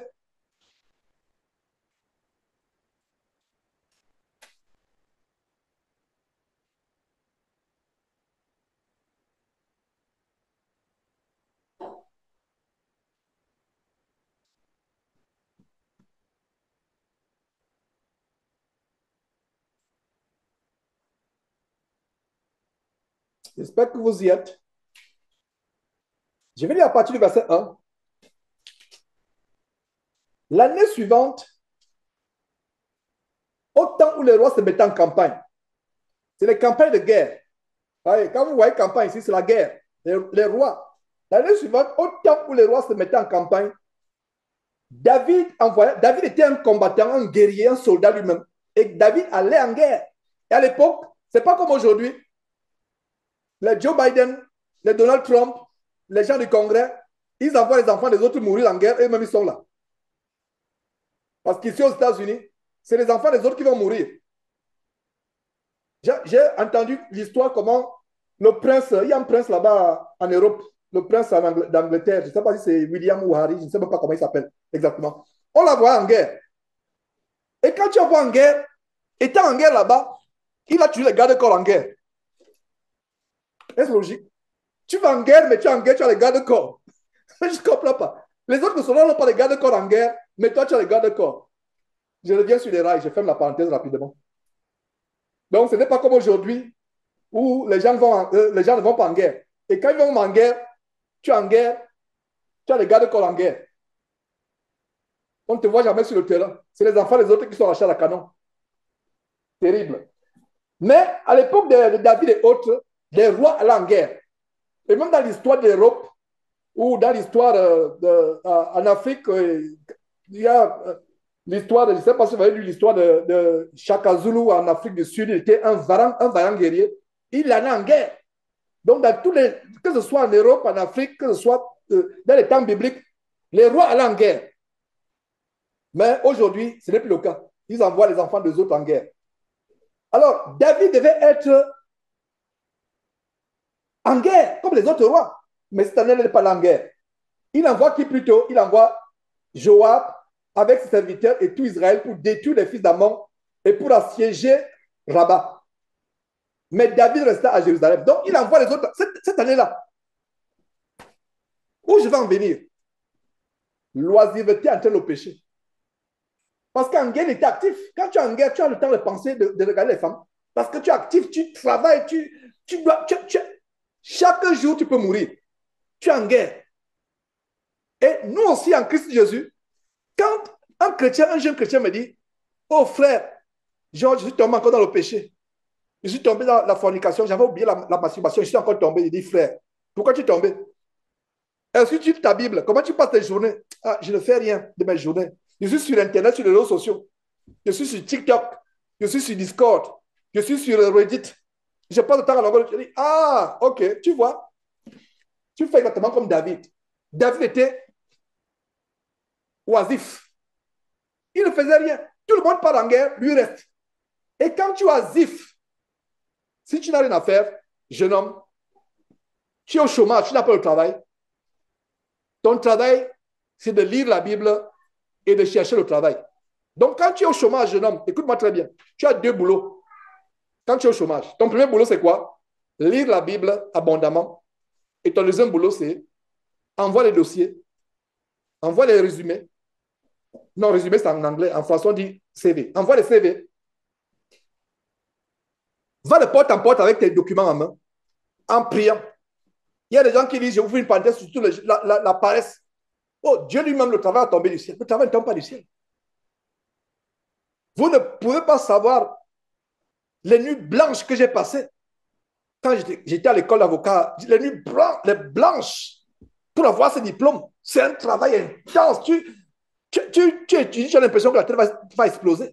J'espère que vous y êtes. Je vais lire à partir du verset un. L'année suivante, au temps où les rois se mettaient en campagne, c'est les campagnes de guerre. Quand vous voyez campagne ici, c'est la guerre. Les, les rois. L'année suivante, au temps où les rois se mettaient en campagne, David envoyait, David était un combattant, un guerrier, un soldat lui-même. Et David allait en guerre. Et à l'époque, ce n'est pas comme aujourd'hui. Les Joe Biden, les Donald Trump, les gens du Congrès, ils envoient les enfants des autres mourir en guerre et eux-mêmes ils sont là. Parce qu'ici aux États-Unis, c'est les enfants des autres qui vont mourir. J'ai entendu l'histoire comment le prince, il y a un prince là-bas en Europe, le prince d'Angleterre, je ne sais pas si c'est William ou Harry, je ne sais même pas comment il s'appelle exactement. On la voit en guerre. Et quand tu la vois en guerre, étant en guerre là-bas, il a tué les gardes-corps en guerre. Est-ce logique? Tu vas en guerre, mais tu es en guerre, tu as les gardes-corps. Je ne comprends pas. Les autres soldats n'ont pas les gardes-corps en guerre, mais toi, tu as les gardes-corps. Je reviens sur les rails, je ferme la parenthèse rapidement. Donc, ce n'est pas comme aujourd'hui où les gens, vont, euh, les gens ne vont pas en guerre. Et quand ils vont en guerre, tu es en guerre, tu as les gardes-corps en guerre. On ne te voit jamais sur le terrain. C'est les enfants des autres qui sont à chair à canon. Terrible. Mais à l'époque de, de David et autres, les rois allaient en guerre. Et même dans l'histoire de l'Europe, ou dans l'histoire euh, euh, en Afrique, euh, il y a euh, l'histoire, je ne sais pas si vous avez lu l'histoire de, de Shaka Zulu en Afrique du Sud. Il était un vaillant, un vaillant guerrier. Il allait en guerre. Donc, dans tous les, que ce soit en Europe, en Afrique, que ce soit euh, dans les temps bibliques, les rois allaient en guerre. Mais aujourd'hui, ce n'est plus le cas. Ils envoient les enfants des autres en guerre. Alors, David devait être en guerre, comme les autres rois. Mais cette année, il n'est pas en guerre. Il envoie qui plutôt? Il envoie Joab avec ses serviteurs et tout Israël pour détruire les fils d'Ammon et pour assiéger Rabat. Mais David resta à Jérusalem. Donc, il envoie les autres. Cette, cette année-là, où je vais en venir? L'oisiveté entraîne le péché. Parce qu'en guerre, il était actif. Quand tu es en guerre, tu as le temps de penser, de, de regarder les femmes. Parce que tu es actif, tu travailles, tu, tu dois. Tu, tu, chaque jour, tu peux mourir. Tu es en guerre. Et nous aussi, en Christ Jésus, quand un chrétien, un jeune chrétien me dit, oh frère, Georges, je suis tombé encore dans le péché. Je suis tombé dans la fornication, j'avais oublié la, la masturbation, je suis encore tombé. Il dit, frère, pourquoi tu es tombé? Est-ce que tu lis ta Bible? Comment tu passes tes journées? Ah, je ne fais rien de mes journées. Je suis sur Internet, sur les réseaux sociaux. Je suis sur TikTok. Je suis sur Discord. Je suis sur Reddit. Je passe le temps à longueur de... Je dis, ah, ok, tu vois, tu fais exactement comme David. David était oisif. Il ne faisait rien. Tout le monde part en guerre, lui reste. Et quand tu es oisif, si tu n'as rien à faire, jeune homme, tu es au chômage, tu n'as pas le travail. Ton travail, c'est de lire la Bible et de chercher le travail. Donc, quand tu es au chômage, jeune homme, écoute-moi très bien, tu as deux boulots. Quand tu es au chômage, ton premier boulot, c'est quoi? Lire la Bible abondamment. Et ton deuxième boulot, c'est envoie les dossiers, envoie les résumés. Non, résumé, c'est en anglais. En français, on dit C V. Envoie les C V. Va de porte en porte avec tes documents en main, en priant. Il y a des gens qui disent, je vous fais une parenthèse, surtout la, la, la paresse. Oh, Dieu lui-même, le travail a tombé du ciel. Le travail ne tombe pas du ciel. Vous ne pouvez pas savoir les nuits blanches que j'ai passées quand j'étais à l'école d'avocat. Les nuits blanches, les blanches pour avoir ce diplôme. C'est un travail intense. Tu, tu, tu, tu étudies, tu as l'impression que la tête va, va exploser.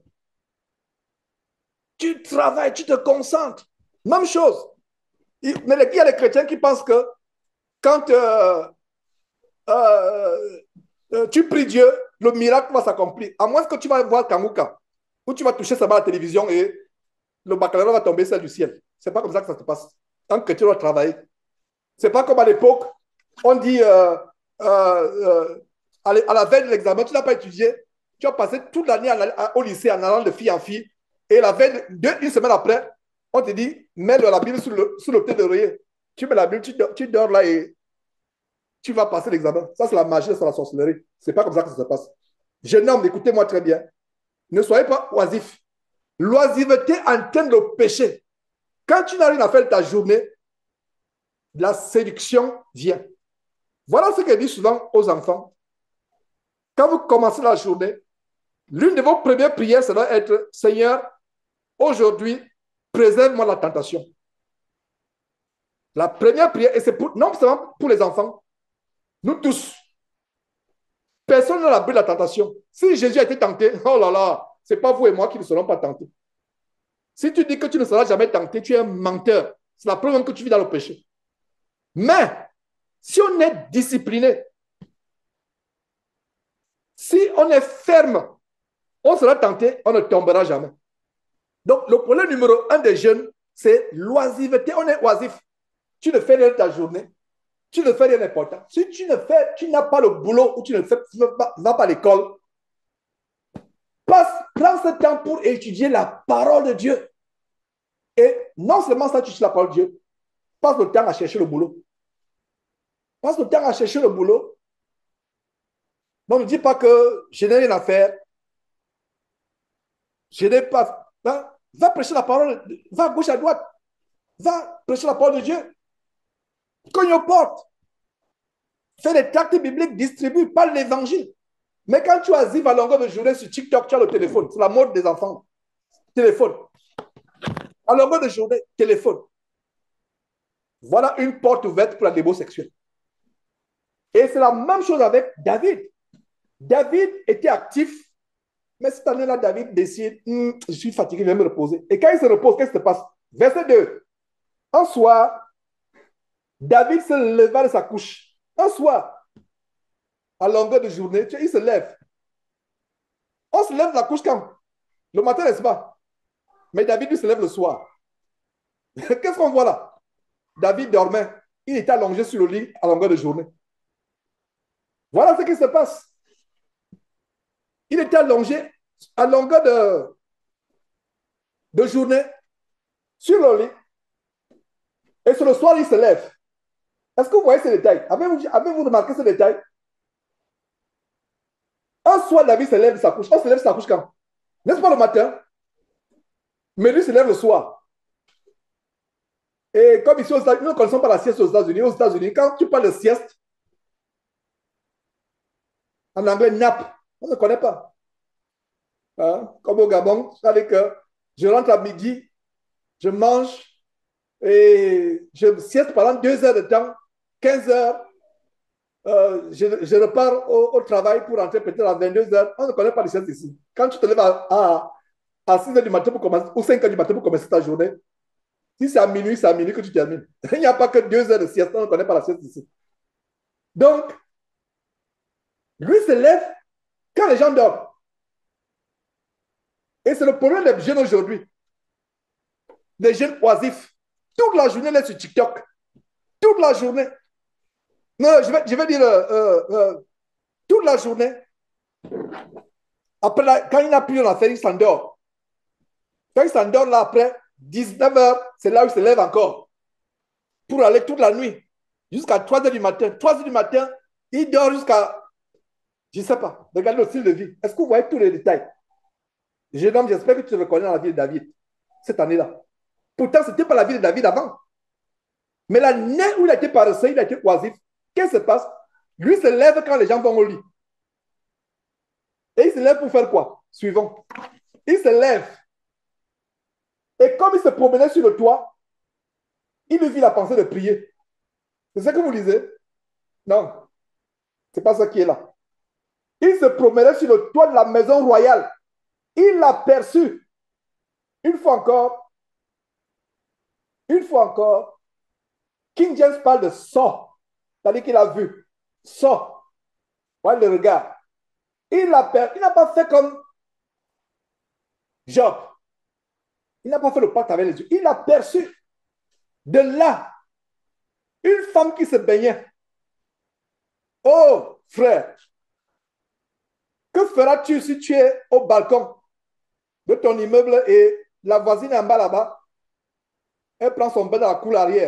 Tu travailles, tu te concentres. Même chose. Mais il y a des chrétiens qui pensent que quand euh, euh, euh, tu pries Dieu, le miracle va s'accomplir. À moins que tu vas voir Kanguka, où tu vas toucher ça à la télévision et le baccalauréat va tomber seul du ciel. C'est pas comme ça que ça se passe. Un chrétien doit travailler. C'est pas comme à l'époque, on dit euh, euh, euh, à la veille de l'examen, tu n'as pas étudié, tu as passé toute l'année au lycée en allant de fille en fille, et la veille, de, une semaine après, on te dit, mets la Bible sous le, sous le thé d'oreiller. Tu mets la Bible, tu dors, tu dors là et tu vas passer l'examen. Ça, c'est la magie, c'est la sorcellerie. C'est pas comme ça que ça se passe. Jeune homme, écoutez-moi très bien. Ne soyez pas oisif. L'oisiveté entraîne le péché. Quand tu n'as rien à faire de ta journée, la séduction vient. Voilà ce que dit souvent aux enfants. Quand vous commencez la journée, l'une de vos premières prières, ça doit être, Seigneur, aujourd'hui, préserve-moi la tentation. La première prière, et c'est pour, non seulement pour les enfants, nous tous. Personne n'a l'abri de la tentation. Si Jésus a été tenté, oh là là, ce n'est pas vous et moi qui ne serons pas tentés. Si tu dis que tu ne seras jamais tenté, tu es un menteur. C'est la preuve que tu vis dans le péché. Mais, si on est discipliné, si on est ferme, on sera tenté, on ne tombera jamais. Donc, le problème numéro un des jeunes, c'est l'oisiveté. On est oisif. Tu ne fais rien de ta journée. Tu ne fais rien d'important. Si tu ne fais, tu n'as pas le boulot ou tu ne fais, vas pas à l'école, passe, prends ce temps pour étudier la parole de Dieu. Et non seulement ça, tu étudies la parole de Dieu, passe le temps à chercher le boulot. Passe le temps à chercher le boulot. Donc, ne dis pas que je n'ai rien à faire. Je n'ai pas. Hein? Va prêcher la parole. Va à gauche, à droite. Va prêcher la parole de Dieu. Cogne aux portes. Fais des tracts bibliques, distribue, parle l'évangile. Mais quand tu arrives à longueur de journée sur TikTok, tu as le téléphone. C'est la mode des enfants. Téléphone. À longueur de journée, téléphone. Voilà une porte ouverte pour la débauche sexuelle. Et c'est la même chose avec David. David était actif, mais cette année-là, David décide, hm, je suis fatigué, je vais me reposer. Et quand il se repose, qu'est-ce qui se passe? Verset deux. Un soir, David se leva de sa couche. Un soir, à longueur de journée, il se lève. On se lève de la couche quand? Le matin, n'est-ce pas? Mais David, lui, se lève le soir. Qu'est-ce qu'on voit là? David dormait. Il était allongé sur le lit à longueur de journée. Voilà ce qui se passe. Il était allongé à longueur de, de journée sur le lit. Et sur le soir, il se lève. Est-ce que vous voyez ces détails? Avez-vous avez-vous remarqué ces détails? Un soir, David se lève de sa couche. On se lève de sa couche quand? N'est-ce pas le matin? Mais lui se lève le soir. Et comme ici aux États-Unis, nous ne connaissons pas la sieste aux États-Unis. Aux États-Unis, quand tu parles de sieste, en anglais, nap, on ne connaît pas. Hein? Comme au Gabon, c'est-à-dire que je rentre à midi, je mange et je sieste pendant deux heures de temps, quinze heures. euh, je, je repars au, au travail pour rentrer peut-être à vingt-deux heures. On ne connaît pas les choses ici. Quand tu te lèves à, à, à six heures du matin pour commencer, ou cinq heures du matin pour commencer ta journée, si c'est à minuit, c'est à minuit que tu termines. Il n'y a pas que deux heures de sieste. On ne connaît pas la sieste ici. Donc, lui se lève quand les gens dorment. Et c'est le problème des jeunes aujourd'hui. Des jeunes oisifs. Toute la journée, là sur TikTok. Toute la journée. Non, je vais, je vais dire euh, euh, euh, toute la journée. Après, là, quand il n'a plus rien à faire, il s'endort. Quand il s'endort, là, après dix-neuf heures, c'est là où il se lève encore. Pour aller toute la nuit. Jusqu'à trois heures du matin. trois heures du matin, il dort jusqu'à, je ne sais pas, regardez le style de vie. Est-ce que vous voyez tous les détails? Jeune homme, j'espère que tu te reconnais dans la vie de David, cette année-là. Pourtant, ce n'était pas la vie de David avant. Mais l'année où il a été paresseux, il a été oisif, qu'est-ce qui se passe? Lui se lève quand les gens vont au lit. Et il se lève pour faire quoi? Suivant. Il se lève. Et comme il se promenait sur le toit, il lui fit la pensée de prier. C'est ça que vous lisez? Non, c'est pas ça qui est là. Il se promenait sur le toit de la maison royale. Il l'a perçu. Une fois encore, une fois encore, King James parle de saw. C'est-à-dire qu'il a vu. Saw. Ouais, le regard. Il n'a pas fait comme Job. Il n'a pas fait le pacte avec les yeux. Il a perçu de là une femme qui se baignait. Oh, frère, que feras-tu si tu es au balcon de ton immeuble et la voisine est en bas là-bas? Elle prend son bain dans la cour arrière.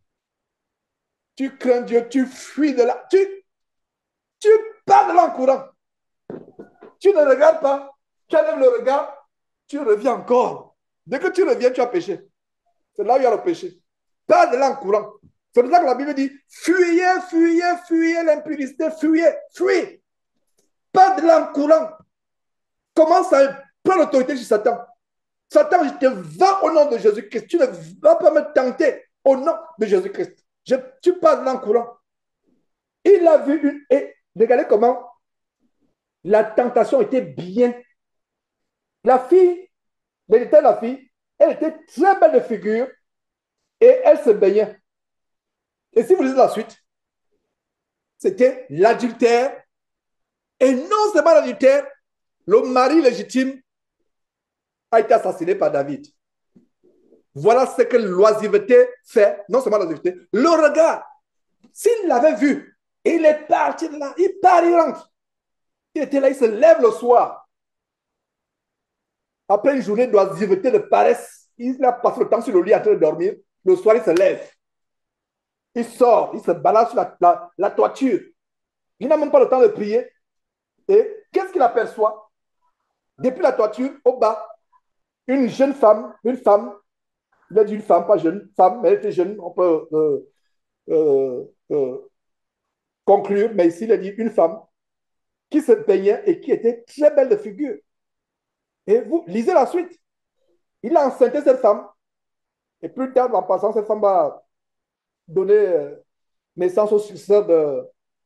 Tu crains Dieu, tu fuis de là. Tu, tu pars de là en courant. Tu ne regardes pas. Tu enlèves le regard. Tu reviens encore. Dès que tu reviens, tu as péché. C'est là où il y a le péché. Pars de là en courant. C'est pour ça que la Bible dit fuyez, fuyez, fuyez l'impudicité, fuyez, fuyez. Pas de là en courant. Commence à prendre l'autorité sur Satan. Satan, je te vends au nom de Jésus-Christ. Tu ne vas pas me tenter au nom de Jésus-Christ. Je, tu passes là en courant. Il a vu une. Et regardez comment la tentation était bien. La fille, les détails de la fille, elle était très belle de figure et elle se baignait. Et si vous lisez la suite, c'était l'adultère. Et non seulement l'adultère, le mari légitime a été assassiné par David. Voilà ce que l'oisiveté fait, non seulement l'oisiveté, le regard. S'il l'avait vu, il est parti de là, il part, il rentre. Il était là, il se lève le soir. Après une journée d'oisiveté, de paresse, il a passé le temps sur le lit en train de dormir. Le soir, il se lève. Il sort, il se balade sur la, la, la toiture. Il n'a même pas le temps de prier. Et qu'est-ce qu'il aperçoit? Depuis la toiture, au bas, une jeune femme, une femme, il a dit une femme, pas jeune, femme, mais elle était jeune, on peut euh, euh, euh, conclure, mais ici il a dit une femme qui se baignait et qui était très belle de figure. Et vous lisez la suite. Il a enceinté cette femme. Et plus tard, en passant, cette femme va donner euh, naissance au successeur de,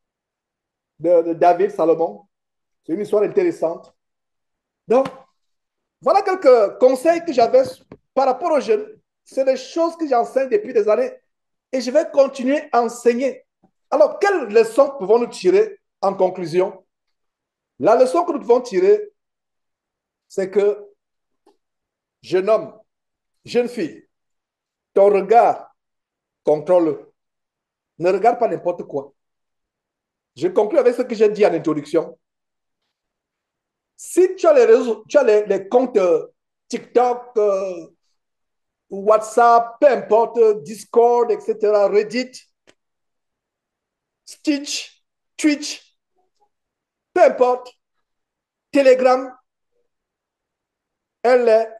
de, de David, Salomon. C'est une histoire intéressante. Donc, voilà quelques conseils que j'avais par rapport aux jeunes. C'est des choses que j'enseigne depuis des années. Et je vais continuer à enseigner. Alors, quelles leçons pouvons-nous tirer en conclusion? La leçon que nous devons tirer, c'est que, jeune homme, jeune fille, ton regard, contrôle-le. Ne regarde pas n'importe quoi. Je conclue avec ce que j'ai dit en introduction. Si tu as les réseaux, tu as les, les comptes euh, TikTok, euh, WhatsApp, peu importe, Discord, et cetera, Reddit, Stitch, Twitch, peu importe, Telegram, elle est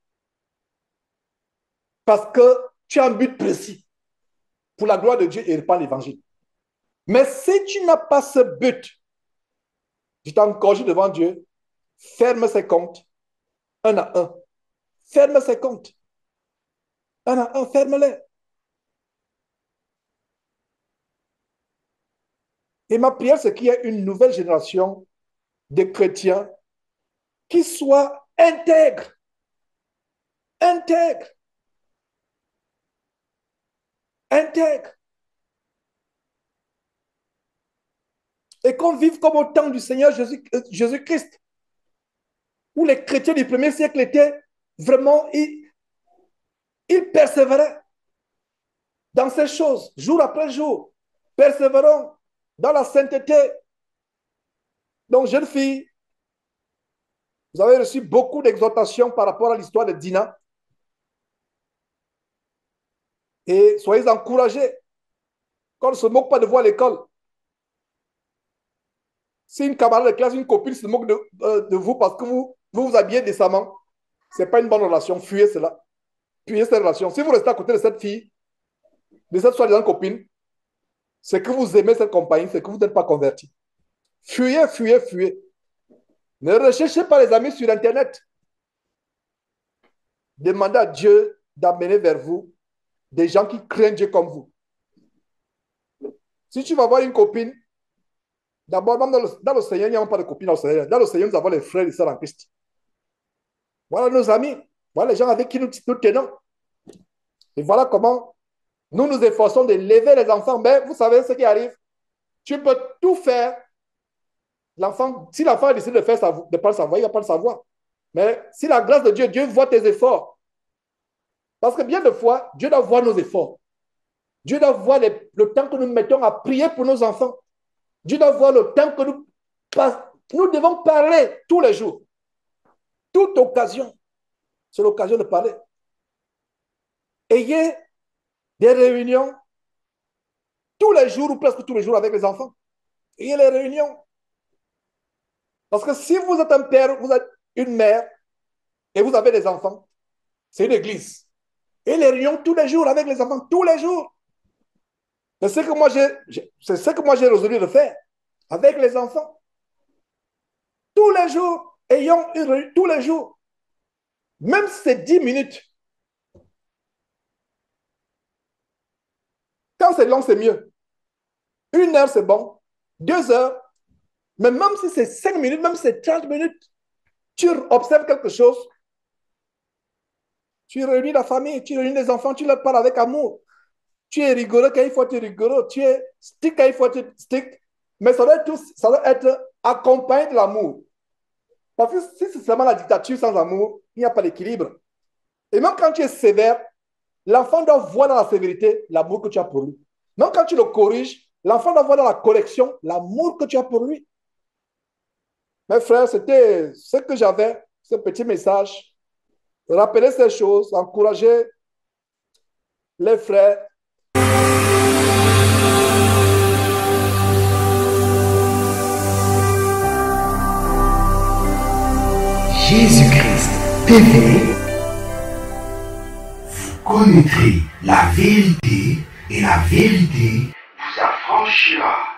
parce que tu as un but précis pour la gloire de Dieu et répandre l'évangile. Mais si tu n'as pas ce but, je t'encourage devant Dieu, ferme ses comptes, un à un. Ferme ses comptes. Un à un, ferme-les. Et ma prière, c'est qu'il y ait une nouvelle génération de chrétiens qui soient intègres. Intègres. Intègres. Et qu'on vive comme au temps du Seigneur Jésus, Jésus-Christ, où les chrétiens du premier siècle étaient vraiment, ils, ils persévéraient dans ces choses, jour après jour, persévérant dans la sainteté. Donc, jeune fille, vous avez reçu beaucoup d'exhortations par rapport à l'histoire de Dina. Et soyez encouragés. Qu'on ne se moque pas de vous à l'école. Si une camarade de classe, une copine se moque de, euh, de vous parce que vous, vous vous habillez décemment, ce n'est pas une bonne relation. Fuyez cela. Fuyez cette relation. Si vous restez à côté de cette fille, de cette soi-disant copine, c'est que vous aimez cette compagnie, c'est que vous n'êtes pas converti. Fuyez, fuyez, fuyez. Ne recherchez pas les amis sur Internet. Demandez à Dieu d'amener vers vous des gens qui craignent Dieu comme vous. Si tu vas voir une copine, d'abord, même dans le, dans le Seigneur, il n'y a pas de copine dans le Seigneur. Dans le Seigneur, nous avons les frères et sœurs en Christ. Voilà nos amis. Voilà les gens avec qui nous, nous tenons. Et voilà comment nous nous efforçons de lever les enfants. Mais vous savez ce qui arrive. Tu peux tout faire. L'enfant, si l'enfant décide de faire de ne pas le savoir, il ne va pas le savoir. Mais si la grâce de Dieu, Dieu voit tes efforts. Parce que bien de fois, Dieu doit voir nos efforts. Dieu doit voir les, le temps que nous mettons à prier pour nos enfants. Dieu doit voir le temps que nous passons. Nous devons parler tous les jours. Toute occasion. C'est l'occasion de parler. Ayez des réunions tous les jours ou presque tous les jours avec les enfants. Ayez les réunions. Parce que si vous êtes un père, vous êtes une mère et vous avez des enfants, c'est une église. Et les réunions tous les jours avec les enfants, tous les jours. C'est ce que moi j'ai, c'est ce que moi j'ai résolu de faire avec les enfants. Tous les jours, ayons une réunion tous les jours. Même si c'est dix minutes. Quand c'est long, c'est mieux. Une heure, c'est bon. Deux heures. Mais même si c'est cinq minutes, même si c'est trente minutes, tu observes quelque chose. Tu réunis la famille, tu réunis les enfants, tu leur parles avec amour. Tu es rigoureux quand il faut être rigoureux. Tu es strict quand il faut être strict. Mais ça doit être, ça doit être accompagné de l'amour. Parce que si c'est seulement la dictature sans amour, il n'y a pas d'équilibre. Et même quand tu es sévère, l'enfant doit voir dans la sévérité l'amour que tu as pour lui. Même quand tu le corriges, l'enfant doit voir dans la correction l'amour que tu as pour lui. Mes frères, c'était ce que j'avais, ce petit message. Rappeler ces choses, encourager les frères. Jésus-Christ T V, vous connaîtrez la vérité et la vérité vous affranchira.